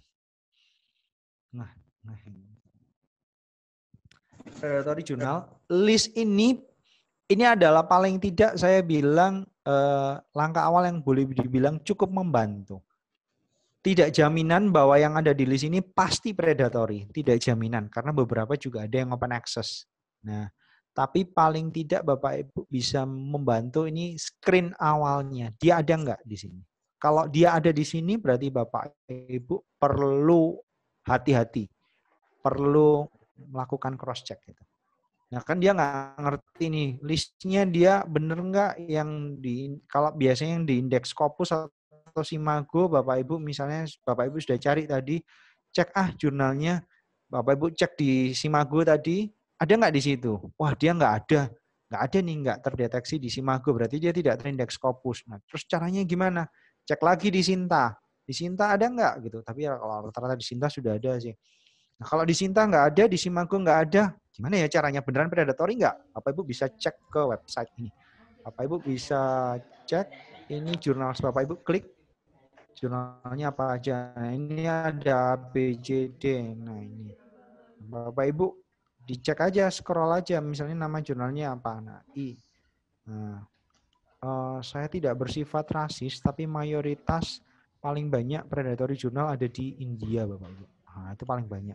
Nah, nah. Predatory journal list ini ini adalah paling tidak saya bilang eh, langkah awal yang boleh dibilang cukup membantu. Tidak jaminan bahwa yang ada di list ini pasti predatory, tidak jaminan karena beberapa juga ada yang open access. Nah, tapi paling tidak Bapak Ibu bisa membantu ini screen awalnya. Dia ada nggak di sini? Kalau dia ada di sini berarti Bapak Ibu perlu hati-hati, perlu melakukan cross check gitu. Nah kan dia nggak ngerti nih listnya dia bener nggak yang di kalau biasanya yang di indeks Scopus atau Simago Bapak Ibu misalnya Bapak Ibu sudah cari tadi cek ah jurnalnya Bapak Ibu cek di Simago tadi ada nggak di situ? Wah dia nggak ada, nggak ada nih nggak terdeteksi di Simago berarti dia tidak terindeks Scopus. Nah terus caranya gimana? Cek lagi di Sinta, di Sinta ada nggak gitu? Tapi ya kalau rata-rata di Sinta sudah ada sih. Nah kalau di Sinta nggak ada, di Simago nggak ada, gimana ya caranya? Beneran predatory nggak? Bapak Ibu bisa cek ke website ini. Bapak Ibu bisa cek ini jurnal Bapak Ibu klik jurnalnya apa aja. Nah, ini ada B J D. Nah ini Bapak Ibu dicek aja, scroll aja, misalnya nama jurnalnya apa. Nah I. Nah, uh, saya tidak bersifat rasis, tapi mayoritas paling banyak predatory jurnal ada di India, Bapak Ibu. Nah, itu paling banyak.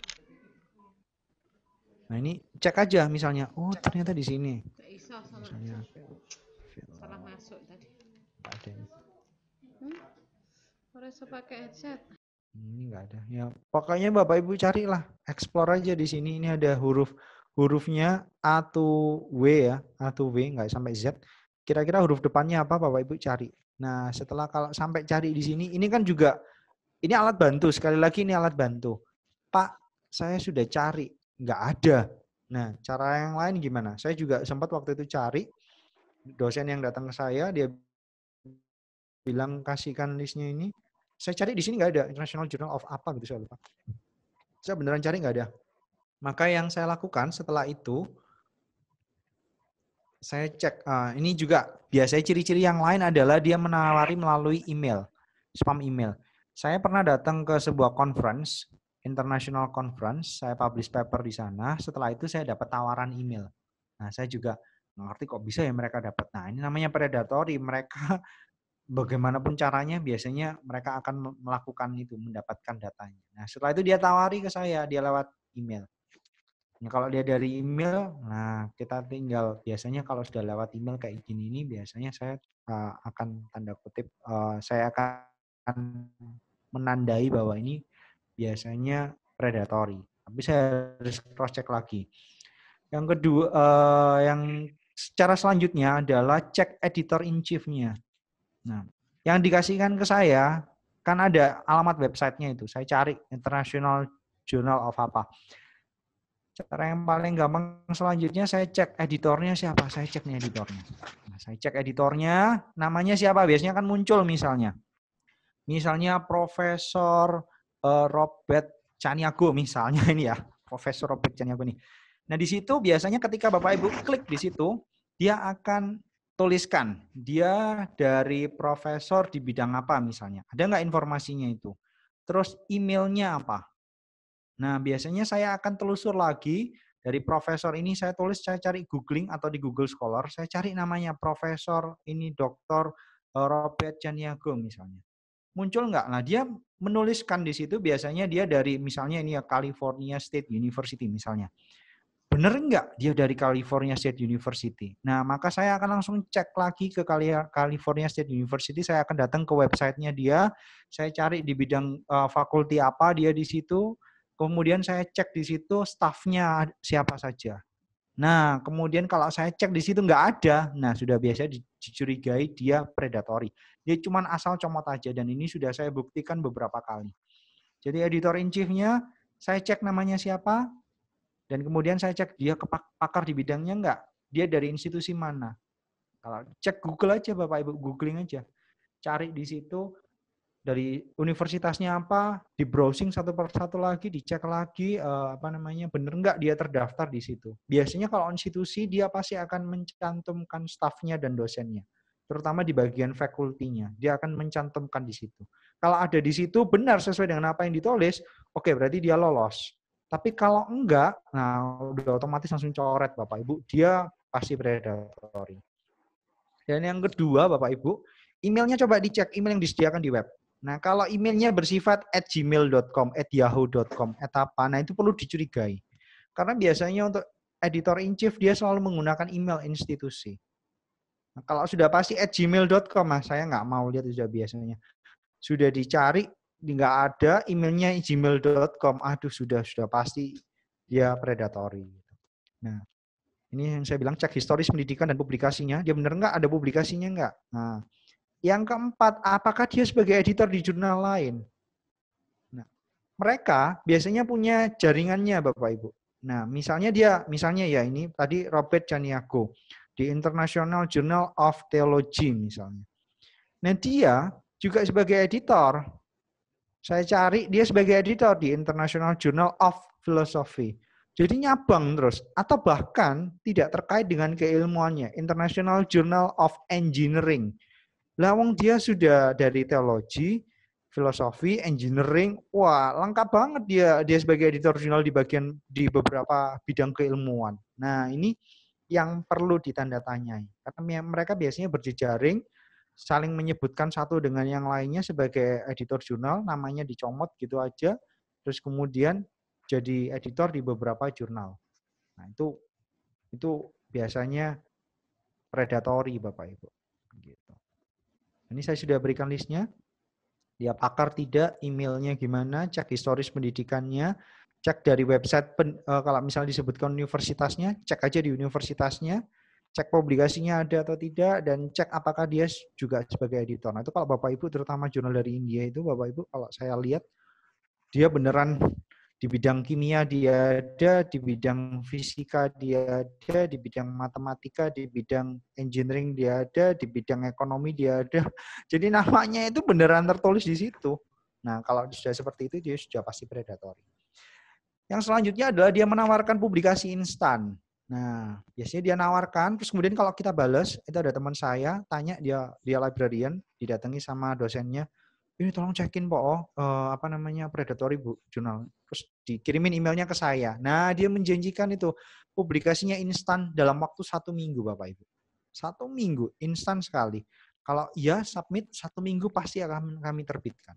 Nah ini cek aja misalnya, oh ternyata di sini. Misalnya, salah masuk tadi. Ada. Hmm? Harus pakai headset. Ini enggak ada. Ya, pokoknya Bapak Ibu carilah, explore aja di sini. Ini ada huruf hurufnya A to W ya, A to W enggak sampai Z. Kira-kira huruf depannya apa Bapak Ibu cari. Nah, setelah kalau sampai cari di sini, ini kan juga ini alat bantu. Sekali lagi ini alat bantu. Pak, saya sudah cari, enggak ada. Nah, cara yang lain gimana? Saya juga sempat waktu itu cari dosen yang datang ke saya, dia bilang kasihkan listnya ini. Saya cari di sini nggak ada, International Journal of apa gitu saya lupa. Saya beneran cari nggak ada. Maka yang saya lakukan setelah itu, saya cek. Uh, ini juga biasanya ciri-ciri yang lain adalah dia menawari melalui email, spam email. Saya pernah datang ke sebuah conference, international conference, saya publish paper di sana. Setelah itu saya dapat tawaran email. Nah saya juga ngerti kok bisa ya mereka dapat. Nah ini namanya predatory, mereka bagaimanapun caranya biasanya mereka akan melakukan itu, mendapatkan datanya. Nah setelah itu dia tawari ke saya, dia lewat email. Nah, kalau dia dari email, nah kita tinggal biasanya kalau sudah lewat email kayak gini ini biasanya saya uh, akan tanda kutip, uh, saya akan menandai bahwa ini biasanya predatory. Tapi saya harus cross check lagi. Yang kedua, uh, yang secara selanjutnya adalah cek editor in chief-nya. Nah, yang dikasihkan ke saya, kan ada alamat websitenya itu. Saya cari International Journal of apa. Cara yang paling gampang selanjutnya saya cek editornya siapa. Saya cek nih editornya. Nah, saya cek editornya, namanya siapa. Biasanya kan muncul misalnya. Misalnya Profesor uh, Robert Caniago misalnya ini ya. Profesor Robert Caniago nih. Nah, di situ biasanya ketika Bapak Ibu klik di situ, dia akan tuliskan dia dari profesor di bidang apa misalnya. Ada nggak informasinya itu? Terus emailnya apa? Nah biasanya saya akan telusur lagi dari profesor ini saya tulis, saya cari googling atau di Google Scholar, saya cari namanya profesor ini doktor Robert Caniago misalnya. Muncul nggak? Nah dia menuliskan di situ biasanya dia dari misalnya ini ya California State University misalnya. Bener nggak dia dari California State University? Nah, maka saya akan langsung cek lagi ke California State University. Saya akan datang ke websitenya dia. Saya cari di bidang uh, fakulti apa dia di situ. Kemudian saya cek di situ staffnya siapa saja. Nah, kemudian kalau saya cek di situ nggak ada, nah sudah biasa dicurigai dia predatory. Dia cuma asal comot aja dan ini sudah saya buktikan beberapa kali. Jadi editor in chief-nya saya cek namanya siapa. Dan kemudian saya cek dia pakar di bidangnya enggak, dia dari institusi mana. Kalau cek Google aja Bapak Ibu, googling aja. Cari di situ dari universitasnya apa, di browsing satu persatu lagi, dicek lagi uh, apa namanya bener enggak dia terdaftar di situ. Biasanya kalau institusi dia pasti akan mencantumkan stafnya dan dosennya. terutama di bagian fakultinya. Dia akan mencantumkan di situ. Kalau ada di situ benar sesuai dengan apa yang ditulis, oke okay, berarti dia lolos. Tapi kalau enggak, nah udah otomatis langsung coret Bapak Ibu, dia pasti predatory. Dan yang kedua Bapak Ibu, emailnya coba dicek email yang disediakan di web. Nah kalau emailnya bersifat at gmail dot com, at yahoo dot com, at apa, nah itu perlu dicurigai. Karena biasanya untuk editor in chief dia selalu menggunakan email institusi. Nah, kalau sudah pasti at gmail dot com, nah, saya nggak mau lihat sudah biasanya. Sudah dicari, nggak ada emailnya gmail dot com, aduh sudah sudah pasti dia predatory. Nah, ini yang saya bilang cek historis pendidikan dan publikasinya, dia benar nggak ada publikasinya nggak. Nah, yang keempat, apakah dia sebagai editor di jurnal lain? Nah, mereka biasanya punya jaringannya Bapak Ibu. Nah, misalnya dia, misalnya ya ini tadi Robert Chaniago di International Journal of Theology misalnya. Nah, dia juga sebagai editor. Saya cari dia sebagai editor di International Journal of Philosophy. Jadi nyabang terus. Atau bahkan tidak terkait dengan keilmuannya. International Journal of Engineering. Lawang dia sudah dari teologi, filosofi, engineering. Wah, lengkap banget dia dia sebagai editor jurnal di bagian di beberapa bidang keilmuan. Nah, ini yang perlu ditandatanyai. Karena mereka biasanya berjejaring, saling menyebutkan satu dengan yang lainnya sebagai editor jurnal, namanya dicomot gitu aja, terus kemudian jadi editor di beberapa jurnal. Nah, itu itu biasanya predatory Bapak Ibu. Gitu. Ini saya sudah berikan listnya. Dia pakar tidak, emailnya gimana, cek historis pendidikannya, cek dari website, pen, uh, kalau misalnya disebutkan universitasnya, cek aja di universitasnya, cek publikasinya ada atau tidak, dan cek apakah dia juga sebagai editor. Nah itu kalau Bapak Ibu, terutama jurnal dari India itu, Bapak Ibu kalau saya lihat, dia beneran di bidang kimia dia ada, di bidang fisika dia ada, di bidang matematika, di bidang engineering dia ada, di bidang ekonomi dia ada. Jadi namanya itu beneran tertulis di situ. Nah kalau sudah seperti itu, dia sudah pasti predatory. Yang selanjutnya adalah dia menawarkan publikasi instan. Nah, biasanya dia nawarkan, terus kemudian kalau kita balas, itu ada teman saya, tanya dia dia librarian, didatangi sama dosennya, ini tolong cekin Pak, oh, uh, apa namanya predatory Bu jurnal. Terus dikirimin emailnya ke saya. Nah, dia menjanjikan itu publikasinya instan dalam waktu satu minggu Bapak Ibu. Satu minggu, instan sekali. Kalau iya submit satu minggu pasti akan kami terbitkan.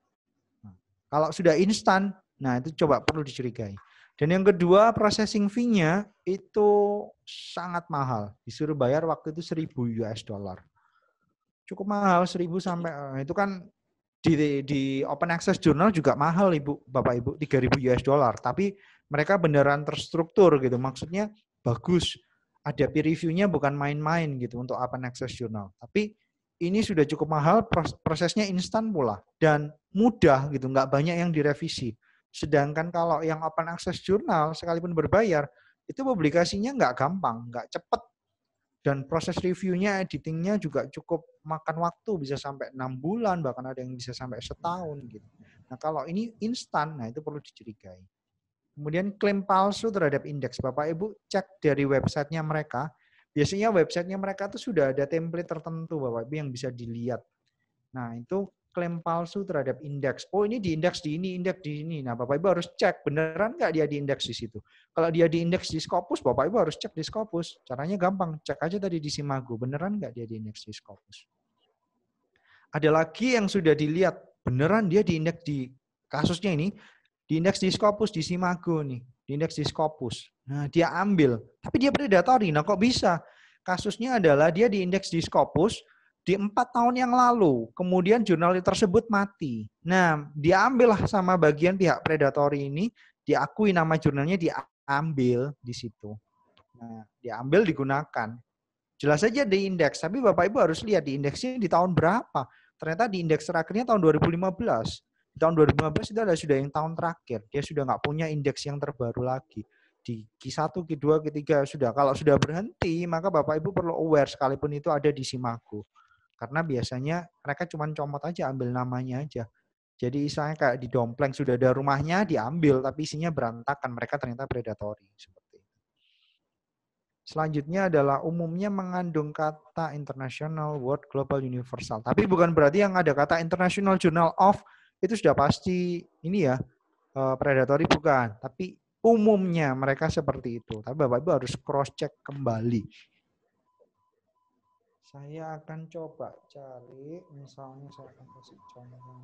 Nah, kalau sudah instan, nah itu coba perlu dicurigai. Dan yang kedua, processing fee-nya itu sangat mahal. Disuruh bayar waktu itu seribu U S dollar. Cukup mahal, seribu sampai, itu kan di, di open access journal juga mahal Ibu, Bapak Ibu, tiga ribu U S dollar. Tapi mereka beneran terstruktur gitu. Maksudnya bagus. Ada peer review-nya bukan main-main gitu untuk open access journal. Tapi ini sudah cukup mahal, prosesnya instan pula. Dan mudah gitu, nggak banyak yang direvisi. Sedangkan kalau yang open access journal, sekalipun berbayar, itu publikasinya nggak gampang, nggak cepat. Dan proses reviewnya, editingnya juga cukup makan waktu, bisa sampai enam bulan, bahkan ada yang bisa sampai setahun. Gitu. Nah kalau ini instan, nah itu perlu dicurigai. Kemudian klaim palsu terhadap indeks. Bapak Ibu cek dari websitenya mereka, biasanya websitenya mereka itu sudah ada template tertentu Bapak Ibu yang bisa dilihat. Nah itu klaim palsu terhadap indeks. Oh ini di indeks di ini, indeks di ini. Nah Bapak Ibu harus cek beneran nggak dia di indeks di situ. Kalau dia di indeks di Scopus, Bapak Ibu harus cek di Scopus. Caranya gampang, cek aja tadi di Simago, beneran nggak dia di indeks di Scopus. Ada lagi yang sudah dilihat, beneran dia di indeks di kasusnya ini, di indeks di Scopus di Simago nih, di indeks di Scopus. Nah dia ambil, tapi dia predatory. Nah kok bisa? Kasusnya adalah dia di indeks di Scopus, di empat tahun yang lalu, kemudian jurnal tersebut mati. Nah, diambillah sama bagian pihak predatory ini, diakui nama jurnalnya, diambil di situ. Nah, diambil, digunakan. Jelas saja di indeks, tapi Bapak Ibu harus lihat di indeksnya di tahun berapa. Ternyata di indeks terakhirnya tahun dua ribu lima belas. Di tahun dua ribu lima belas itu adalah sudah yang tahun terakhir. Dia sudah nggak punya indeks yang terbaru lagi. Di Q satu, Q dua, Q tiga sudah. Kalau sudah berhenti, maka Bapak Ibu perlu aware sekalipun itu ada di Simago. Karena biasanya mereka cuma comot aja, ambil namanya aja. Jadi misalnya kayak di Dompleng sudah ada rumahnya, diambil, tapi isinya berantakan. Mereka ternyata predatory. Seperti itu. Selanjutnya adalah umumnya mengandung kata international, world, global, universal. Tapi bukan berarti yang ada kata international journal of itu sudah pasti ini ya eh, predatory, bukan. Tapi umumnya mereka seperti itu. Tapi Bapak Ibu harus cross check kembali. Saya akan coba cari, misalnya saya akan kasih contoh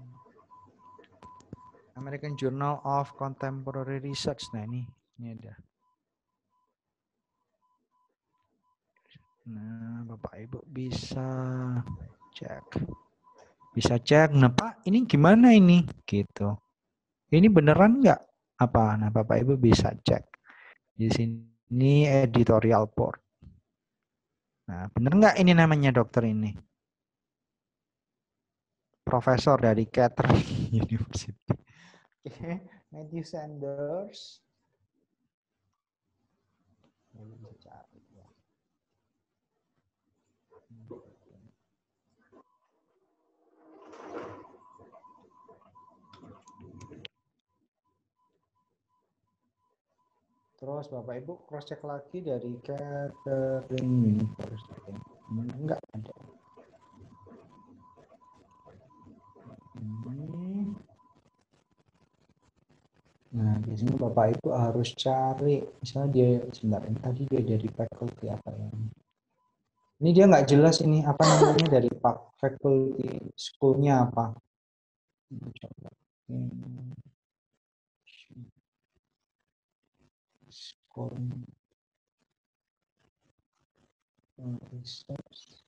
American Journal of Contemporary Research. Nah ini, ini ada. Nah, Bapak Ibu bisa cek. Bisa cek, nah Pak, ini gimana ini? Gitu. Ini beneran nggak? Apa? Nah, Bapak Ibu bisa cek. Di sini editorial board. Nah, bener nggak ini namanya dokter ini? Profesor dari Catering University. Oke, Matthew Sanders. Ini bisa cari. Terus Bapak Ibu cross check lagi dari Catering University. Enggak ada. Ini. Nah, di sini Bapak Ibu harus cari, misalnya dia sebentar ini tadi dia dari faculty apa ya? Ini dia nggak jelas ini apa namanya dari pak faculty schoolnya apa? Coba. Hmm. School research.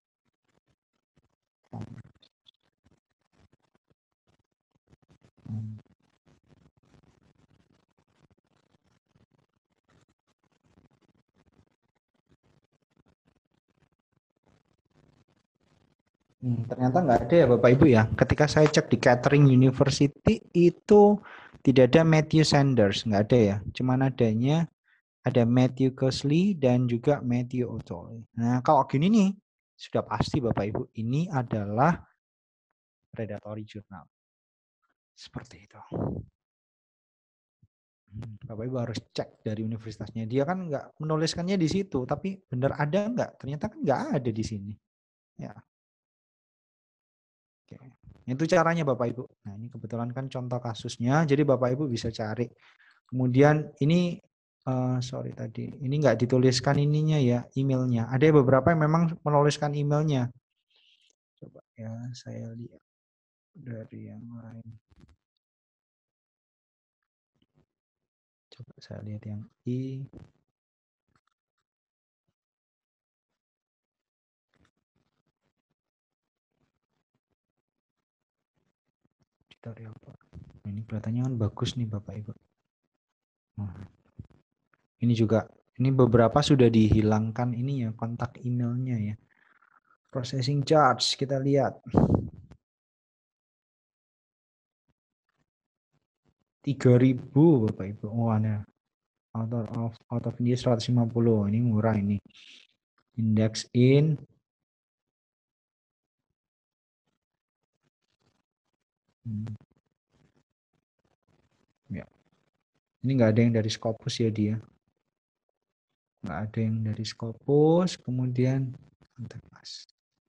Hmm. Hmm, ternyata nggak ada ya Bapak Ibu ya. Ketika saya cek di Catering University itu tidak ada Matthew Sanders, nggak ada ya. Cuman adanya ada Matthew Kesley dan juga Matthew O'Toole. Nah kalau gini nih sudah pasti Bapak Ibu ini adalah predatory journal. Seperti itu. Bapak Ibu harus cek dari universitasnya. Dia kan nggak menuliskannya di situ, tapi benar ada nggak? Ternyata kan nggak ada di sini. Ya. Oke. Itu caranya Bapak Ibu. Nah ini kebetulan kan contoh kasusnya, jadi Bapak Ibu bisa cari. Kemudian ini, uh, sorry tadi, ini nggak dituliskan ininya ya, emailnya. Ada beberapa yang memang menuliskan emailnya. Coba ya saya lihat dari yang lain. Coba saya lihat yang I. Editorial. Ini kelihatannya kan bagus nih Bapak Ibu. Nah, ini juga, ini beberapa sudah dihilangkan ini ya kontak emailnya ya. Processing charge kita lihat. tiga ribu Bapak Ibu. Oh ada. Out of out of India seratus lima puluh. Ini murah ini. Index in. Hmm. Ya. Ini nggak ada yang dari Scopus ya dia. Nggak ada yang dari Scopus. Kemudian Mas.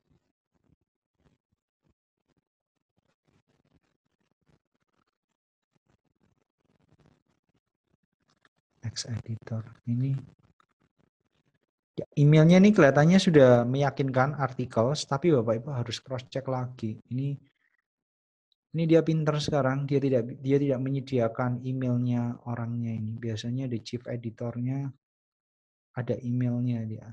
Text editor ini. Ya, emailnya nih kelihatannya sudah meyakinkan artikel, tapi Bapak Ibu harus cross check lagi. Ini ini dia pinter sekarang, dia tidak dia tidak menyediakan emailnya orangnya ini. Biasanya di chief editornya ada emailnya dia.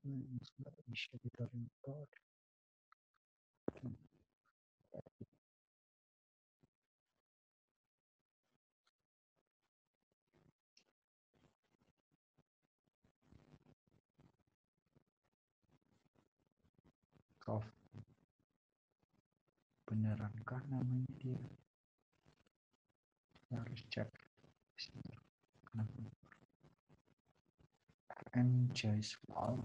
Benerankah namanya dia? Harus cek. And Jaiswal.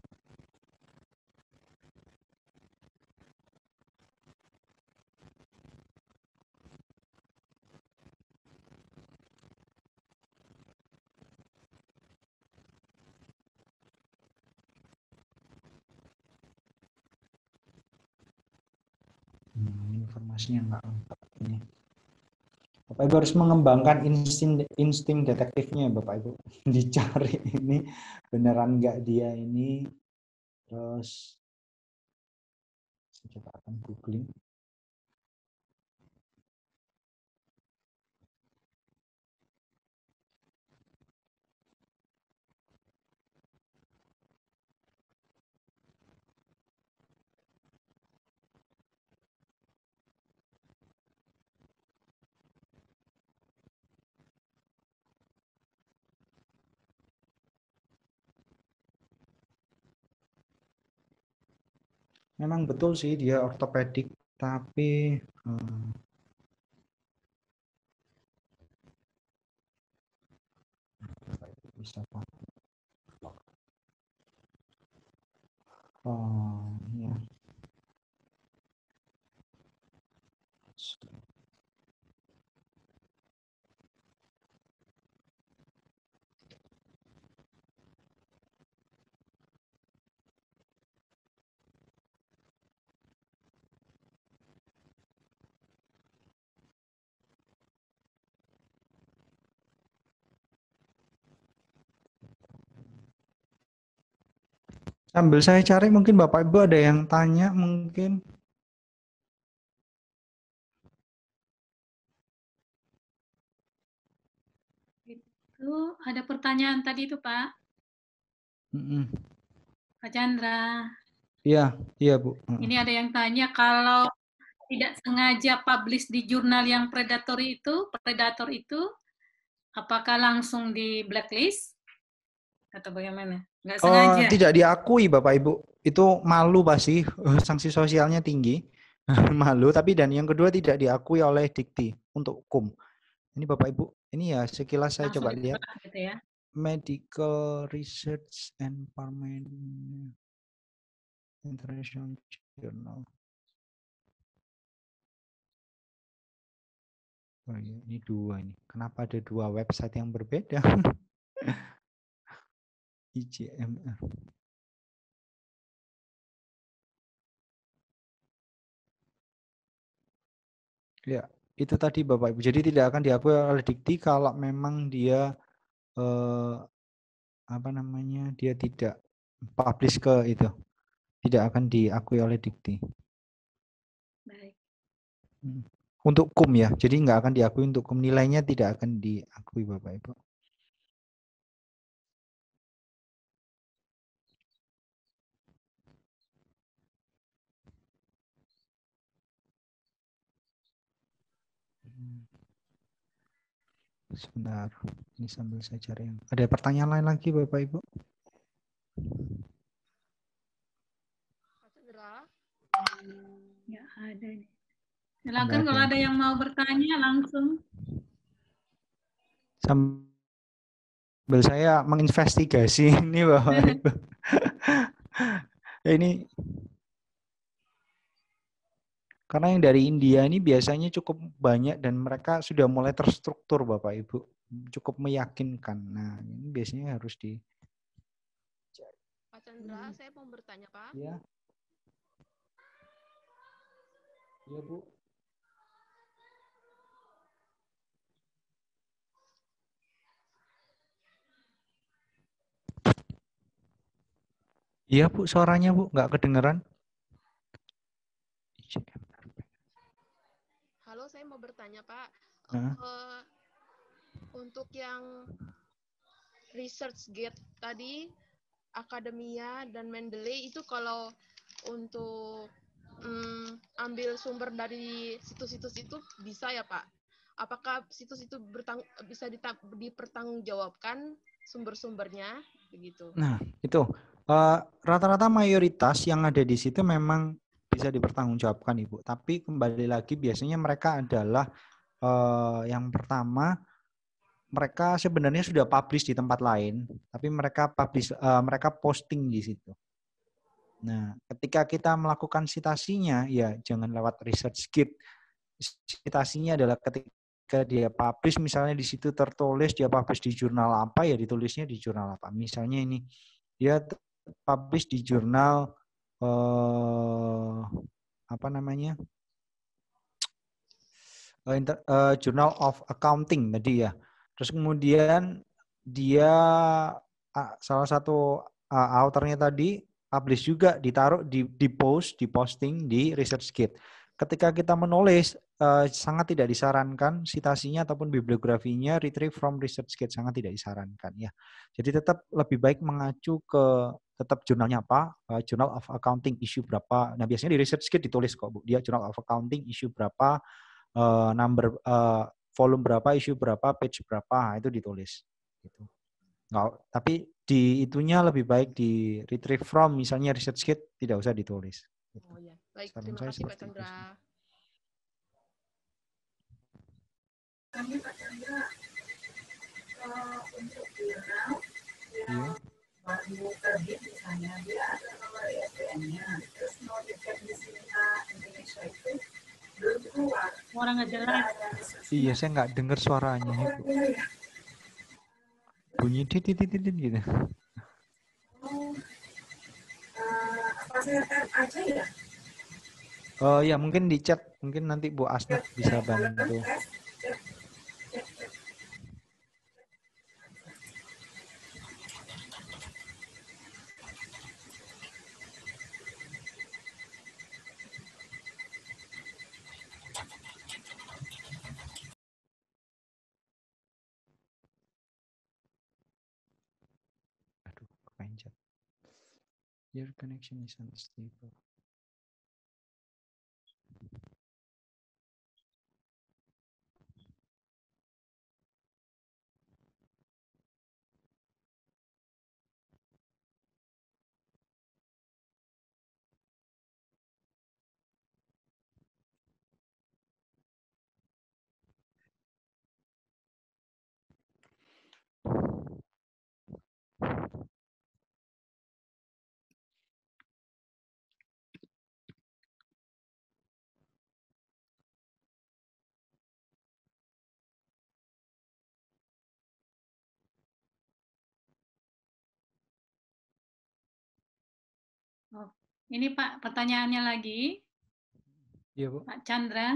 informasinya nggak lengkap ini. Bapak Ibu harus mengembangkan insting insting detektifnya Bapak Ibu. Dicari ini beneran nggak dia ini. Terus saya coba akan googling. Memang betul sih dia ortopedik, tapi hmm, bisa Pak. Oh, ya. Sambil saya cari mungkin Bapak Ibu ada yang tanya mungkin. Itu ada pertanyaan tadi itu Pak. Mm-mm. Pak Chandra. Iya, iya Bu. Ini ada yang tanya kalau tidak sengaja publish di jurnal yang predator itu, predator itu, apakah langsung di blacklist atau bagaimana? Nggak Oh, sengaja. tidak diakui Bapak Ibu. Itu malu pasti, sanksi sosialnya tinggi. Malu, tapi dan yang kedua tidak diakui oleh Dikti untuk hukum. Ini Bapak Ibu, ini ya sekilas saya Langsung coba lihat. gitu ya. Medical Research and Pharmacy International Journal. Oh iya, ini dua ini. Kenapa ada dua website yang berbeda? I J M R. Ya, itu tadi Bapak Ibu. Jadi tidak akan diakui oleh Dikti kalau memang dia eh, apa namanya? Dia tidak publish ke itu. Tidak akan diakui oleh Dikti. Baik. Untuk kum ya. Jadi nggak akan diakui untuk kum. Nilainya tidak akan diakui Bapak Ibu. Sebentar, ini sambil saya cari yang. Ada pertanyaan lain lagi Bapak Ibu? Ya ada nih. Silakan kalau ada yang mau bertanya langsung. Sambil saya menginvestigasi ini Bapak Ibu. Ini karena yang dari India ini biasanya cukup banyak dan mereka sudah mulai terstruktur Bapak Ibu. Cukup meyakinkan. Nah, ini biasanya harus di Pak Chandra, hmm. saya mau bertanya, Pak. Iya. Iya, Bu. Iya, Bu, suaranya, Bu, nggak kedengeran. Halo, saya mau bertanya, Pak. Nah. Uh, untuk yang ResearchGate tadi, Akademia dan Mendeley itu kalau untuk um, ambil sumber dari situs-situs itu bisa ya, Pak? Apakah situs itu bertang bisa dipertanggungjawabkan sumber-sumbernya begitu? Nah, itu rata-rata uh, mayoritas yang ada di situ memang bisa dipertanggungjawabkan, Ibu. Tapi kembali lagi biasanya mereka adalah uh, yang pertama mereka sebenarnya sudah publish di tempat lain, tapi mereka publish, uh, mereka posting di situ. Nah, ketika kita melakukan citasinya, ya jangan lewat ResearchGate. Citasinya adalah ketika dia publish, misalnya di situ tertulis dia publish di jurnal apa, ya ditulisnya di jurnal apa. Misalnya ini dia publish di jurnal uh, apa namanya? uh, inter, uh, Journal of Accounting tadi ya. Terus kemudian dia uh, salah satu uh, authornya tadi publish juga, ditaruh di, di post, di posting di ResearchGate. Ketika kita menulis, uh, sangat tidak disarankan citasinya ataupun bibliografinya retrieve from ResearchGate, sangat tidak disarankan ya. Jadi tetap lebih baik mengacu ke tetap jurnalnya apa, uh, Journal of Accounting issue berapa. Nah biasanya di ResearchGate ditulis kok Bu, dia Journal of Accounting issue berapa, uh, number, uh, volume berapa, issue berapa, page berapa, itu ditulis. Gitu. Nggak, tapi di itunya lebih baik di retrieve from, misalnya ResearchGate tidak usah ditulis. Gitu. Oh ya, baik. Saran Terima saya kasih Pak seperti itu Chandra. sih. Kami Pak Chandra, uh, untuk jurnal yang Iya. baru terbit misalnya, dia ada nomor I S B N-nya, terus mau dicek di sini Indonesia itu belum keluar. Orang nggak jelas. Iya, saya nggak dengar suaranya Oh, Ibu. iya, ya. Bunyi titit titit gitu. Oh, uh, apa saya tap aja ya? Oh ya, mungkin di chat, mungkin nanti Bu Asnat bisa bantu. Aduh, kepencet. Your connection is unstable. Oh, ini Pak, pertanyaannya lagi, Iya Bu. Pak Chandra.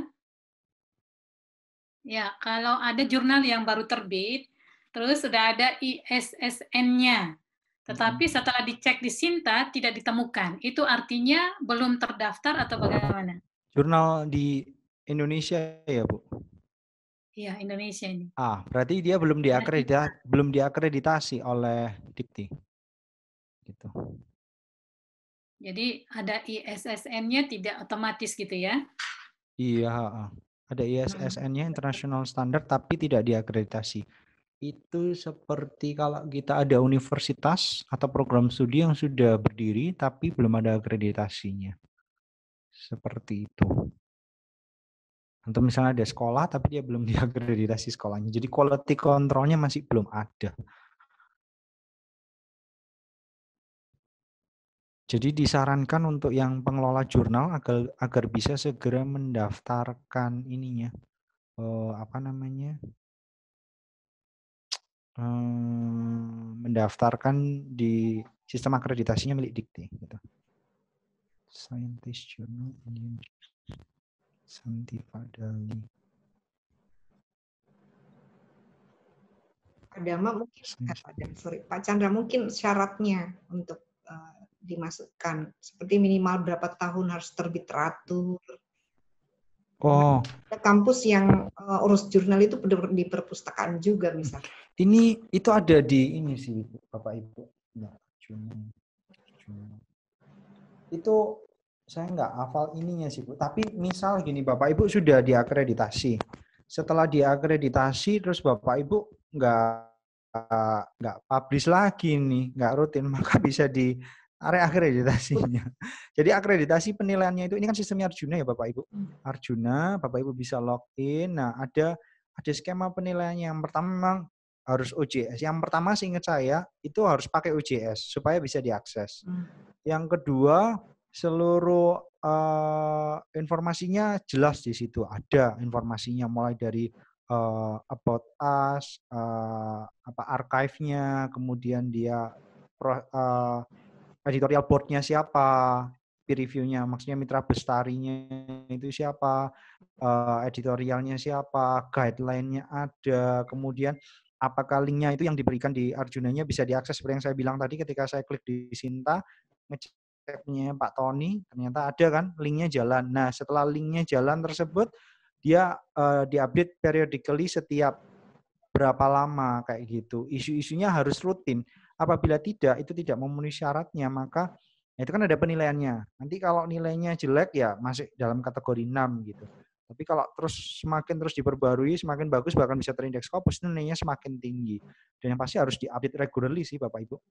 Ya, kalau ada jurnal yang baru terbit, terus sudah ada I S S N-nya, tetapi setelah dicek di Sinta tidak ditemukan. Itu artinya belum terdaftar atau bagaimana? Jurnal di Indonesia ya Bu. Iya, Indonesia ini. Ah, berarti dia belum diakreditasi, belum diakreditasi oleh Dikti. Gitu. Jadi ada I S S N-nya tidak otomatis gitu ya? Iya, ada I S S N-nya International Standard tapi tidak diakreditasi. Itu seperti kalau kita ada universitas atau program studi yang sudah berdiri tapi belum ada akreditasinya. Seperti itu. Atau misalnya ada sekolah tapi dia belum diakreditasi sekolahnya. Jadi quality control-nya masih belum ada. Jadi disarankan untuk yang pengelola jurnal agar agar bisa segera mendaftarkan ininya. Eh, apa namanya? Hmm, mendaftarkan di sistem akreditasinya milik Dikti. Gitu. Scientist Journal Indian Santi Fadali. Pak Dama mungkin, eh, Pak Dama, sorry, Pak Chandra mungkin syaratnya untuk uh, dimasukkan seperti minimal berapa tahun harus terbit teratur. Oh, Ada kampus yang uh, urus jurnal itu benar-benar di perpustakaan juga misalnya. ini itu ada di ini sih Bapak Ibu. Ya, jurnal. Jurnal. Itu saya nggak hafal ininya sih Bu. Tapi misal gini Bapak Ibu sudah diakreditasi. Setelah diakreditasi terus Bapak Ibu nggak nggak publish lagi nih, nggak rutin, maka bisa di area akreditasinya. Jadi akreditasi penilaiannya itu ini kan sistemnya Arjuna ya Bapak Ibu. Arjuna, Bapak Ibu bisa login. Nah ada ada skema penilaiannya. Yang pertama memang harus U J S. Yang pertama seingat saya itu harus pakai U J S supaya bisa diakses. Yang kedua seluruh uh, informasinya jelas di situ, ada informasinya mulai dari uh, about us, uh, apa archive-nya, kemudian dia pro, uh, editorial board-nya siapa, peer review-nya, maksudnya mitra bestarinya itu siapa, uh, editorialnya siapa, guideline-nya ada, kemudian apakah linknya itu yang diberikan di Arjunanya bisa diakses seperti yang saya bilang tadi ketika saya klik di Sinta, ngeceknya Pak Tony, ternyata ada kan linknya jalan. Nah setelah linknya jalan tersebut, dia uh, diupdate periodically setiap berapa lama kayak gitu. Isu-isunya harus rutin. Apabila tidak, itu tidak memenuhi syaratnya, maka ya itu kan ada penilaiannya. Nanti kalau nilainya jelek ya masih dalam kategori enam gitu. Tapi kalau terus semakin terus diperbarui, semakin bagus, bahkan bisa terindeks Scopus, nilainya semakin tinggi. Dan yang pasti harus diupdate regularly sih Bapak Ibu.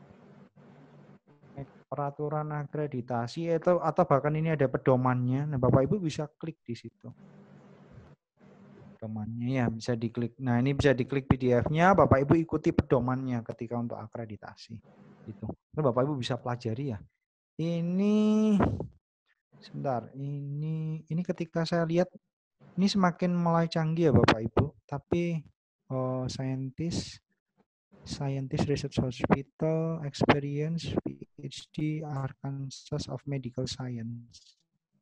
Peraturan akreditasi atau atau bahkan ini ada pedomannya. Nah, Bapak Ibu bisa klik di situ. Pedomannya ya bisa diklik. Nah, ini bisa diklik P D F-nya, Bapak Ibu ikuti pedomannya ketika untuk akreditasi. Gitu. Lalu Bapak Ibu bisa pelajari ya. Ini sebentar, ini ini ketika saya lihat ini semakin mulai canggih ya Bapak Ibu, tapi oh, scientist Scientist Research Hospital Experience P H D Arkansas of Medical Science.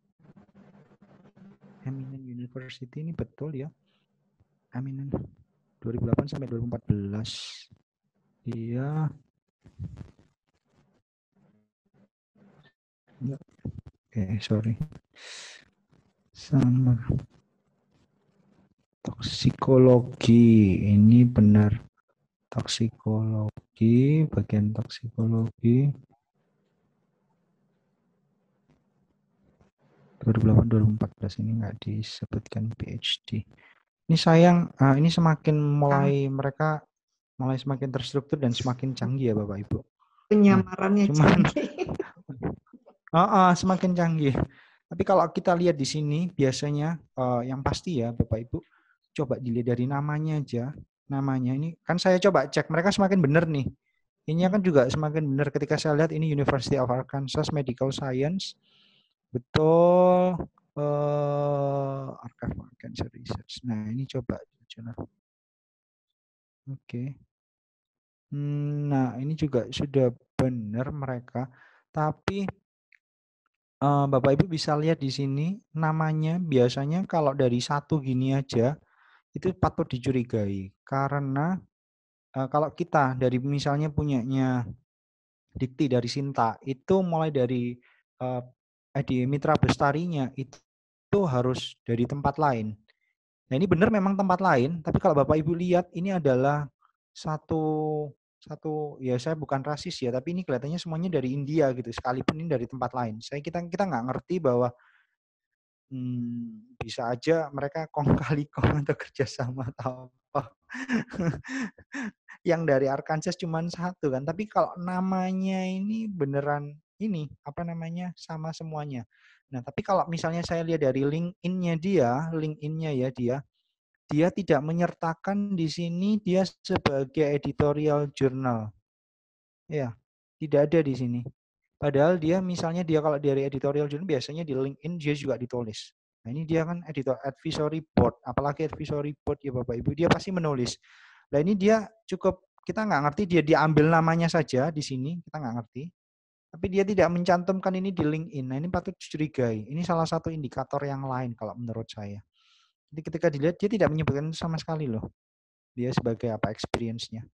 Eminent University ini betul ya. Eminent dua ribu delapan sampai dua ribu empat belas. Iya. Oke, okay, sorry. Sama toksikologi ini benar. Toksikologi, bagian toksikologi dua ribu delapan dua ribu empat belas ini nggak disebutkan P H D. Ini sayang, uh, ini semakin mulai mereka mulai semakin terstruktur dan semakin canggih ya Bapak Ibu. Penyamarannya nah, cuman, canggih. uh, uh, semakin canggih. Tapi kalau kita lihat di sini biasanya uh, yang pasti ya Bapak Ibu, coba dilihat dari namanya aja. Namanya ini kan saya coba cek mereka semakin benar nih. Ini kan juga semakin benar ketika saya lihat ini University of Arkansas Medical Science. Betul. Uh, Archive of Cancer Research. Nah ini coba. Oke. Okay. Nah ini juga sudah benar mereka. Tapi uh, Bapak Ibu bisa lihat di sini namanya biasanya kalau dari satu gini aja itu patut dicurigai karena uh, kalau kita dari misalnya punyanya Dikti dari Sinta itu mulai dari uh, di mitra bestarinya itu, itu harus dari tempat lain. Nah ini benar memang tempat lain, tapi kalau Bapak Ibu lihat ini adalah satu satu ya saya bukan rasis ya, tapi ini kelihatannya semuanya dari India gitu, sekalipun ini dari tempat lain. Saya kita kita nggak ngerti bahwa hmm, bisa aja mereka kong kali kong atau kerjasama atau apa. Yang dari Arkansas cuma satu kan, tapi kalau namanya ini beneran ini apa namanya sama semuanya. Nah tapi kalau misalnya saya lihat dari LinkedIn-nya dia, LinkedIn-nya ya dia, dia tidak menyertakan di sini dia sebagai editorial journal, ya tidak ada di sini. Padahal dia misalnya dia kalau dari editorial journal biasanya di LinkedIn dia juga ditulis. Nah ini dia kan editor advisory board, apalagi advisory board ya Bapak Ibu dia pasti menulis. Nah ini dia cukup kita nggak ngerti dia diambil namanya saja di sini kita nggak ngerti, tapi dia tidak mencantumkan ini di LinkedIn. Nah ini patut dicurigai. Ini salah satu indikator yang lain kalau menurut saya. Jadi ketika dilihat dia tidak menyebutkan sama sekali loh. Dia sebagai apa experience-nya.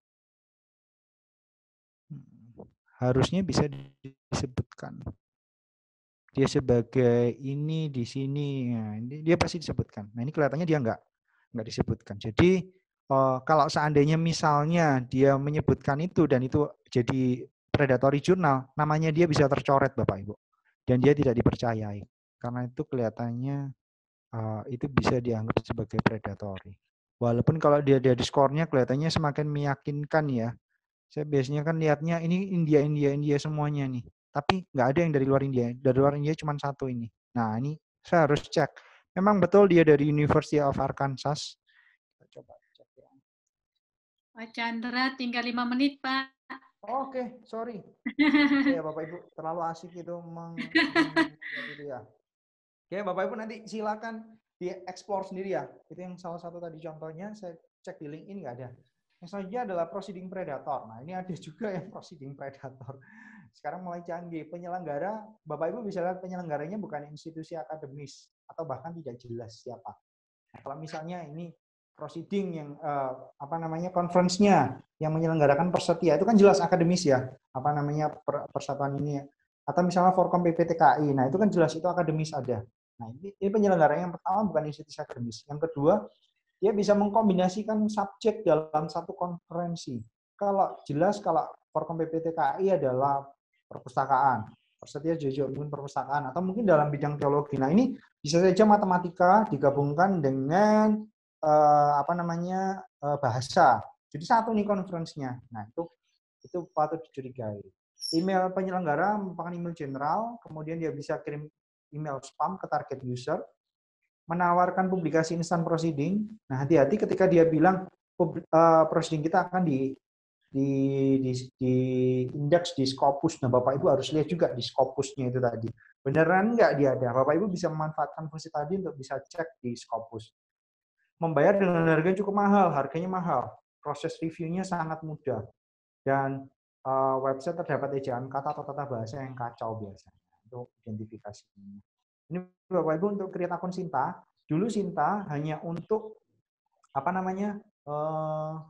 Harusnya bisa disebutkan. Dia sebagai ini di sini. Nah, ini dia pasti disebutkan. Nah ini kelihatannya dia nggak nggak disebutkan. Jadi uh, kalau seandainya misalnya dia menyebutkan itu dan itu jadi predatory jurnal, namanya dia bisa tercoret Bapak Ibu. Dan dia tidak dipercayai. Karena itu kelihatannya uh, itu bisa dianggap sebagai predatory. Walaupun kalau dia dari skornya kelihatannya semakin meyakinkan ya. Saya biasanya kan lihatnya ini India, India, India semuanya nih. Tapi nggak ada yang dari luar India. Dari luar India cuma satu ini. Nah ini saya harus cek. Memang betul dia dari University of Arkansas. Kita coba cek ya. Pak Chandra tinggal lima menit Pak. Oh, Oke, okay. Sorry. Ya Bapak Ibu terlalu asik itu meng, meng ya. Oke Bapak Ibu nanti silakan di-explore sendiri ya. Itu yang salah satu tadi contohnya saya cek di LinkedIn nggak ada. Yang selanjutnya adalah proceeding predator. Nah ini ada juga yang proceeding predator. sekarang mulai canggih. Penyelenggara, Bapak Ibu bisa lihat penyelenggaranya bukan institusi akademis atau bahkan tidak jelas siapa. Nah, kalau misalnya ini proceeding yang eh, apa namanya conference-nya yang menyelenggarakan Persetia itu kan jelas akademis ya, apa namanya per, persatuan ini, atau misalnya Forkom P P T K I, nah itu kan jelas itu akademis ada. Nah ini, ini penyelenggaranya yang pertama bukan institusi akademis. Yang kedua, dia bisa mengkombinasikan subjek dalam satu konferensi. Kalau jelas kalau Forkom P P T K I adalah perpustakaan, Persetia juga mungkin perpustakaan, atau mungkin dalam bidang teologi. Nah ini bisa saja matematika digabungkan dengan eh, apa namanya eh, bahasa. Jadi satu nih konferensinya. Nah itu itu patut dicurigai. Email penyelenggara merupakan email general, kemudian dia bisa kirim email spam ke target user, menawarkan publikasi instant proceeding. Nah hati-hati ketika dia bilang uh, proceeding kita akan di di, di, di indeks di Scopus. Nah, Bapak Ibu harus lihat juga di Scopusnya itu tadi. Beneran nggak dia ada? Bapak Ibu bisa memanfaatkan fungsi tadi untuk bisa cek di Scopus. Membayar dengan harga cukup mahal, harganya mahal. Proses reviewnya sangat mudah. Dan uh, website terdapat ejaan kata atau tata bahasa yang kacau biasanya. Itu identifikasinya. Ini Bapak Ibu untuk create akun Sinta. Dulu Sinta hanya untuk apa namanya? Uh,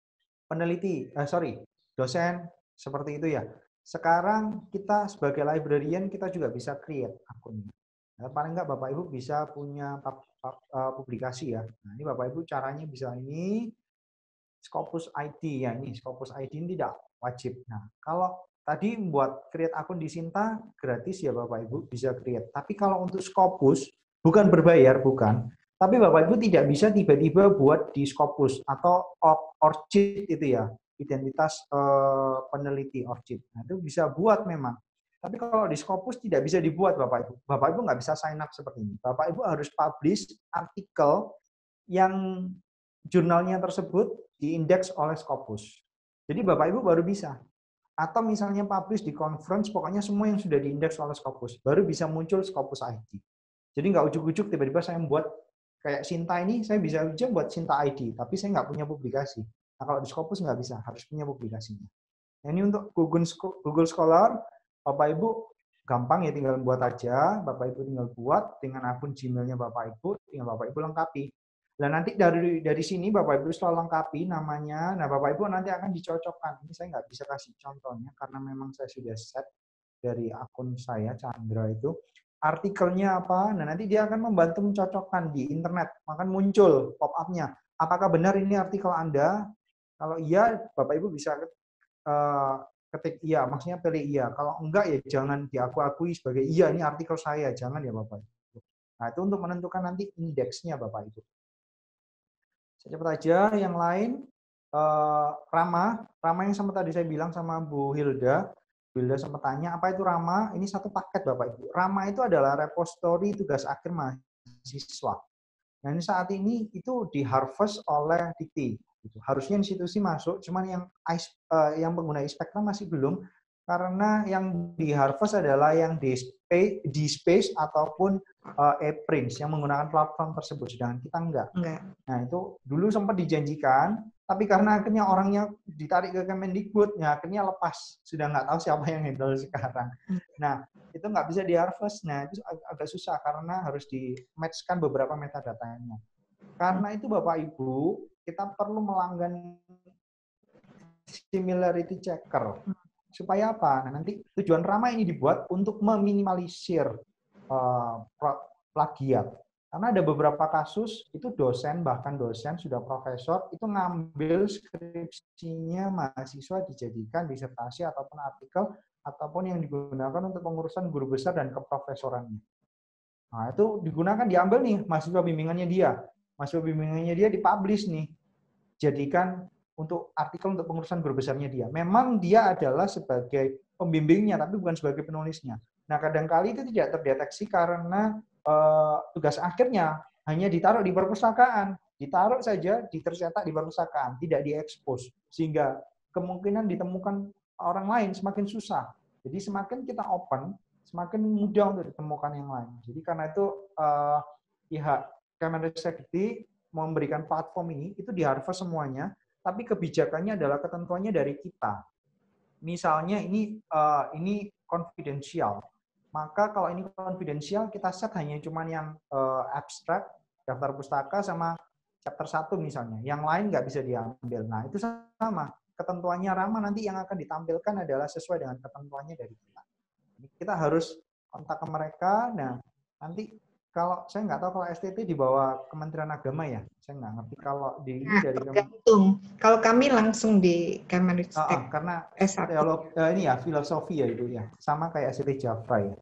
peneliti, eh, sorry, dosen seperti itu ya. Sekarang kita sebagai librarian kita juga bisa create akunnya. Nah, paling nggak Bapak Ibu bisa punya uh, publikasi ya. Nah, ini Bapak Ibu caranya bisa ini Scopus I D ya, ini Scopus I D ini tidak wajib. Nah, kalau tadi buat create akun di Sinta gratis ya Bapak Ibu bisa create. Tapi kalau untuk Scopus bukan berbayar, bukan. Tapi Bapak Ibu tidak bisa tiba-tiba buat di Scopus atau ORCID itu ya, identitas eh, peneliti ORCID. Nah, itu bisa buat memang. Tapi kalau di Scopus tidak bisa dibuat Bapak Ibu. Bapak Ibu nggak bisa sign up seperti ini. Bapak Ibu harus publish artikel yang jurnalnya tersebut diindeks oleh Scopus. Jadi Bapak Ibu baru bisa. Atau misalnya publish di conference, pokoknya semua yang sudah diindeks oleh Scopus. Baru bisa muncul Scopus I D. Jadi nggak ujuk-ujuk tiba-tiba saya membuat kayak Sinta ini, saya bisa aja buat Sinta I D, tapi saya nggak punya publikasi. Nah, kalau di Scopus nggak bisa, harus punya publikasinya. Nah, ini untuk Google Google Scholar, Bapak Ibu gampang ya, tinggal buat aja. Bapak Ibu tinggal buat dengan akun Gmail-nya Bapak Ibu, tinggal Bapak Ibu lengkapi. Dan nanti dari dari sini Bapak Ibu setelah lengkapi namanya, nah Bapak Ibu nanti akan dicocokkan. Ini saya nggak bisa kasih contohnya karena memang saya sudah set dari akun saya Chandra itu. Artikelnya apa? Nah, nanti dia akan membantu mencocokkan di internet. Maka muncul pop-up-nya. Apakah benar ini artikel Anda? Kalau iya, Bapak Ibu bisa uh, ketik iya, maksudnya pilih iya. Kalau enggak ya jangan diaku-akui sebagai iya, ini artikel saya. Jangan ya Bapak Ibu. Nah, itu untuk menentukan nanti indeksnya Bapak Ibu. Saya cepat aja yang lain. Uh, Rama, Rama yang sama tadi saya bilang sama Bu Hilda. Hilda sempat tanya, apa itu Rama? Ini satu paket Bapak Ibu. Rama itu adalah repository tugas akhir mahasiswa. Nah, ini saat ini itu di-harvest oleh Dikti. Harusnya institusi masuk, cuman yang uh, yang pengguna iSpectra masih belum, karena yang di-harvest adalah yang di Space ataupun uh, ePrints yang menggunakan platform tersebut, sedangkan kita enggak. enggak. Nah, itu dulu sempat dijanjikan, tapi karena akhirnya orangnya ditarik ke Kemendikbud, ya akhirnya lepas. Sudah nggak tahu siapa yang handle sekarang. Nah, itu nggak bisa di-harvest. Nah, itu agak susah karena harus di-match-kan beberapa metadatanya. Karena itu Bapak Ibu, kita perlu melanggan similarity checker. Supaya apa? Nah, nanti tujuan Rama ini dibuat untuk meminimalisir uh, plagiat. Karena ada beberapa kasus, itu dosen, bahkan dosen, sudah profesor, itu ngambil skripsinya mahasiswa dijadikan disertasi ataupun artikel, ataupun yang digunakan untuk pengurusan guru besar dan keprofesorannya. Nah, itu digunakan, diambil nih, mahasiswa bimbingannya dia. Mahasiswa bimbingannya dia dipublish nih. Jadikan untuk artikel untuk pengurusan guru besarnya dia. Memang dia adalah sebagai pembimbingnya, tapi bukan sebagai penulisnya. Nah, kadang-kali itu tidak terdeteksi karena Uh, tugas akhirnya hanya ditaruh di perpustakaan, ditaruh saja, ditercetak di perpustakaan, tidak diekspos, sehingga kemungkinan ditemukan orang lain semakin susah. Jadi semakin kita open, semakin mudah untuk ditemukan yang lain. Jadi karena itu uh, pihak Kemendikbud memberikan platform ini, itu di-harvest semuanya, tapi kebijakannya adalah ketentuannya dari kita. misalnya ini uh, ini confidential. Maka kalau ini confidential, kita set hanya cuman yang uh, abstrak, daftar pustaka sama chapter satu misalnya. Yang lain nggak bisa diambil. Nah, itu sama. Ketentuannya Rama nanti yang akan ditampilkan adalah sesuai dengan ketentuannya dari kita. Kita harus kontak ke mereka. Nah, nanti kalau saya nggak tahu kalau S T T di bawah Kementerian Agama ya. Saya nggak ngerti kalau di ini Nah, dari tergantung. Kalau kami langsung di Kemenristek. Uh, uh, karena S satu. teolog, uh, ini ya filosofi ya itu ya. Sama kayak S T T Jafra ya.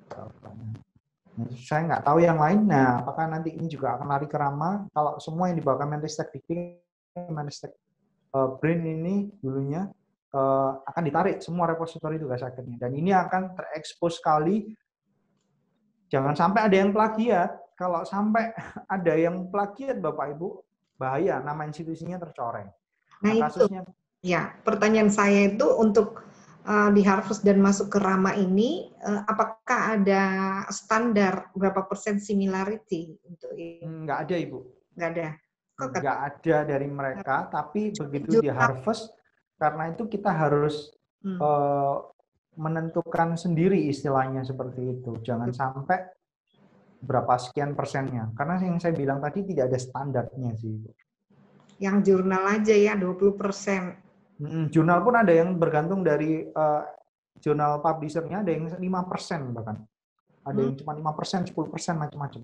Nah, saya nggak tahu yang lain. Nah, apakah nanti ini juga akan lari ke Rama? Kalau semua yang dibawa Kemenristek Dikti, Kemenristek uh, Brain ini dulunya uh, akan ditarik semua repositori tugas akhirnya. Dan ini akan terekspos sekali. Jangan sampai ada yang plagiat. Kalau sampai ada yang plagiat, Bapak Ibu, bahaya. Nama institusinya tercoreng. Nah, Nah, kasusnya, itu. Ya, pertanyaan saya itu untuk uh, di Harvest dan masuk ke Rama ini, uh, apakah ada standar berapa persen similarity untuk ini? nggak ada, Ibu. Nggak ada. Kok kata- Nggak ada dari mereka, tapi begitu di Harvest, karena itu kita harus Hmm. uh, menentukan sendiri istilahnya seperti itu. Jangan sampai berapa sekian persennya. Karena yang saya bilang tadi tidak ada standarnya sih, Ibu. Yang jurnal aja ya, dua puluh persen. Hmm, jurnal pun ada yang bergantung dari uh, jurnal publisher-nya, ada yang lima persen bahkan. Ada yang cuma lima persen, sepuluh persen, macam-macam.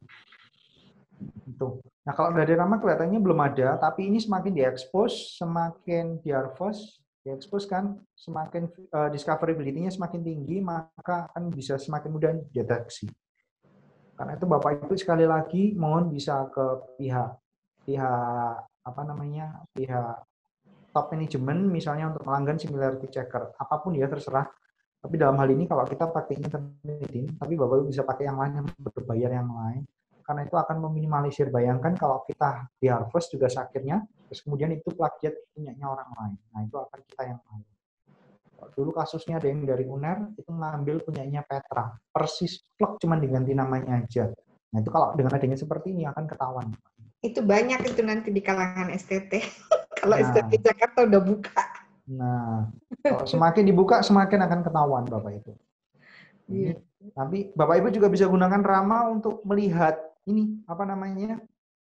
Itu. Nah, kalau dari Rama kelihatannya belum ada, tapi ini semakin diekspos, semakin di-harvest, diekspos kan, semakin uh, discoverability-nya semakin tinggi, maka akan bisa semakin mudah deteksi. Karena itu Bapak Ibu sekali lagi mohon bisa ke pihak pihak apa namanya? pihak top management misalnya untuk melanggan similarity checker. Apapun ya terserah. Tapi dalam hal ini kalau kita pakai internet, tapi Bapak Ibu bisa pakai yang lain yang berbayar yang lain. Karena itu akan meminimalisir. Bayangkan kalau kita di harvest juga akhirnya, terus kemudian itu plagiat punyanya orang lain. Nah itu akan kita yang lain. Dulu kasusnya ada yang dari U N E R, itu ngambil punyanya Petra. Persis plek, cuma diganti namanya aja. Nah itu kalau dengan adanya seperti ini akan ketahuan. Itu banyak itu nanti di kalangan S T T. Kalau Nah. S T T Jakarta udah buka. Nah, kalau semakin dibuka, semakin akan ketahuan Bapak Ibu. Iya. Tapi Bapak Ibu juga bisa gunakan Rama untuk melihat ini apa namanya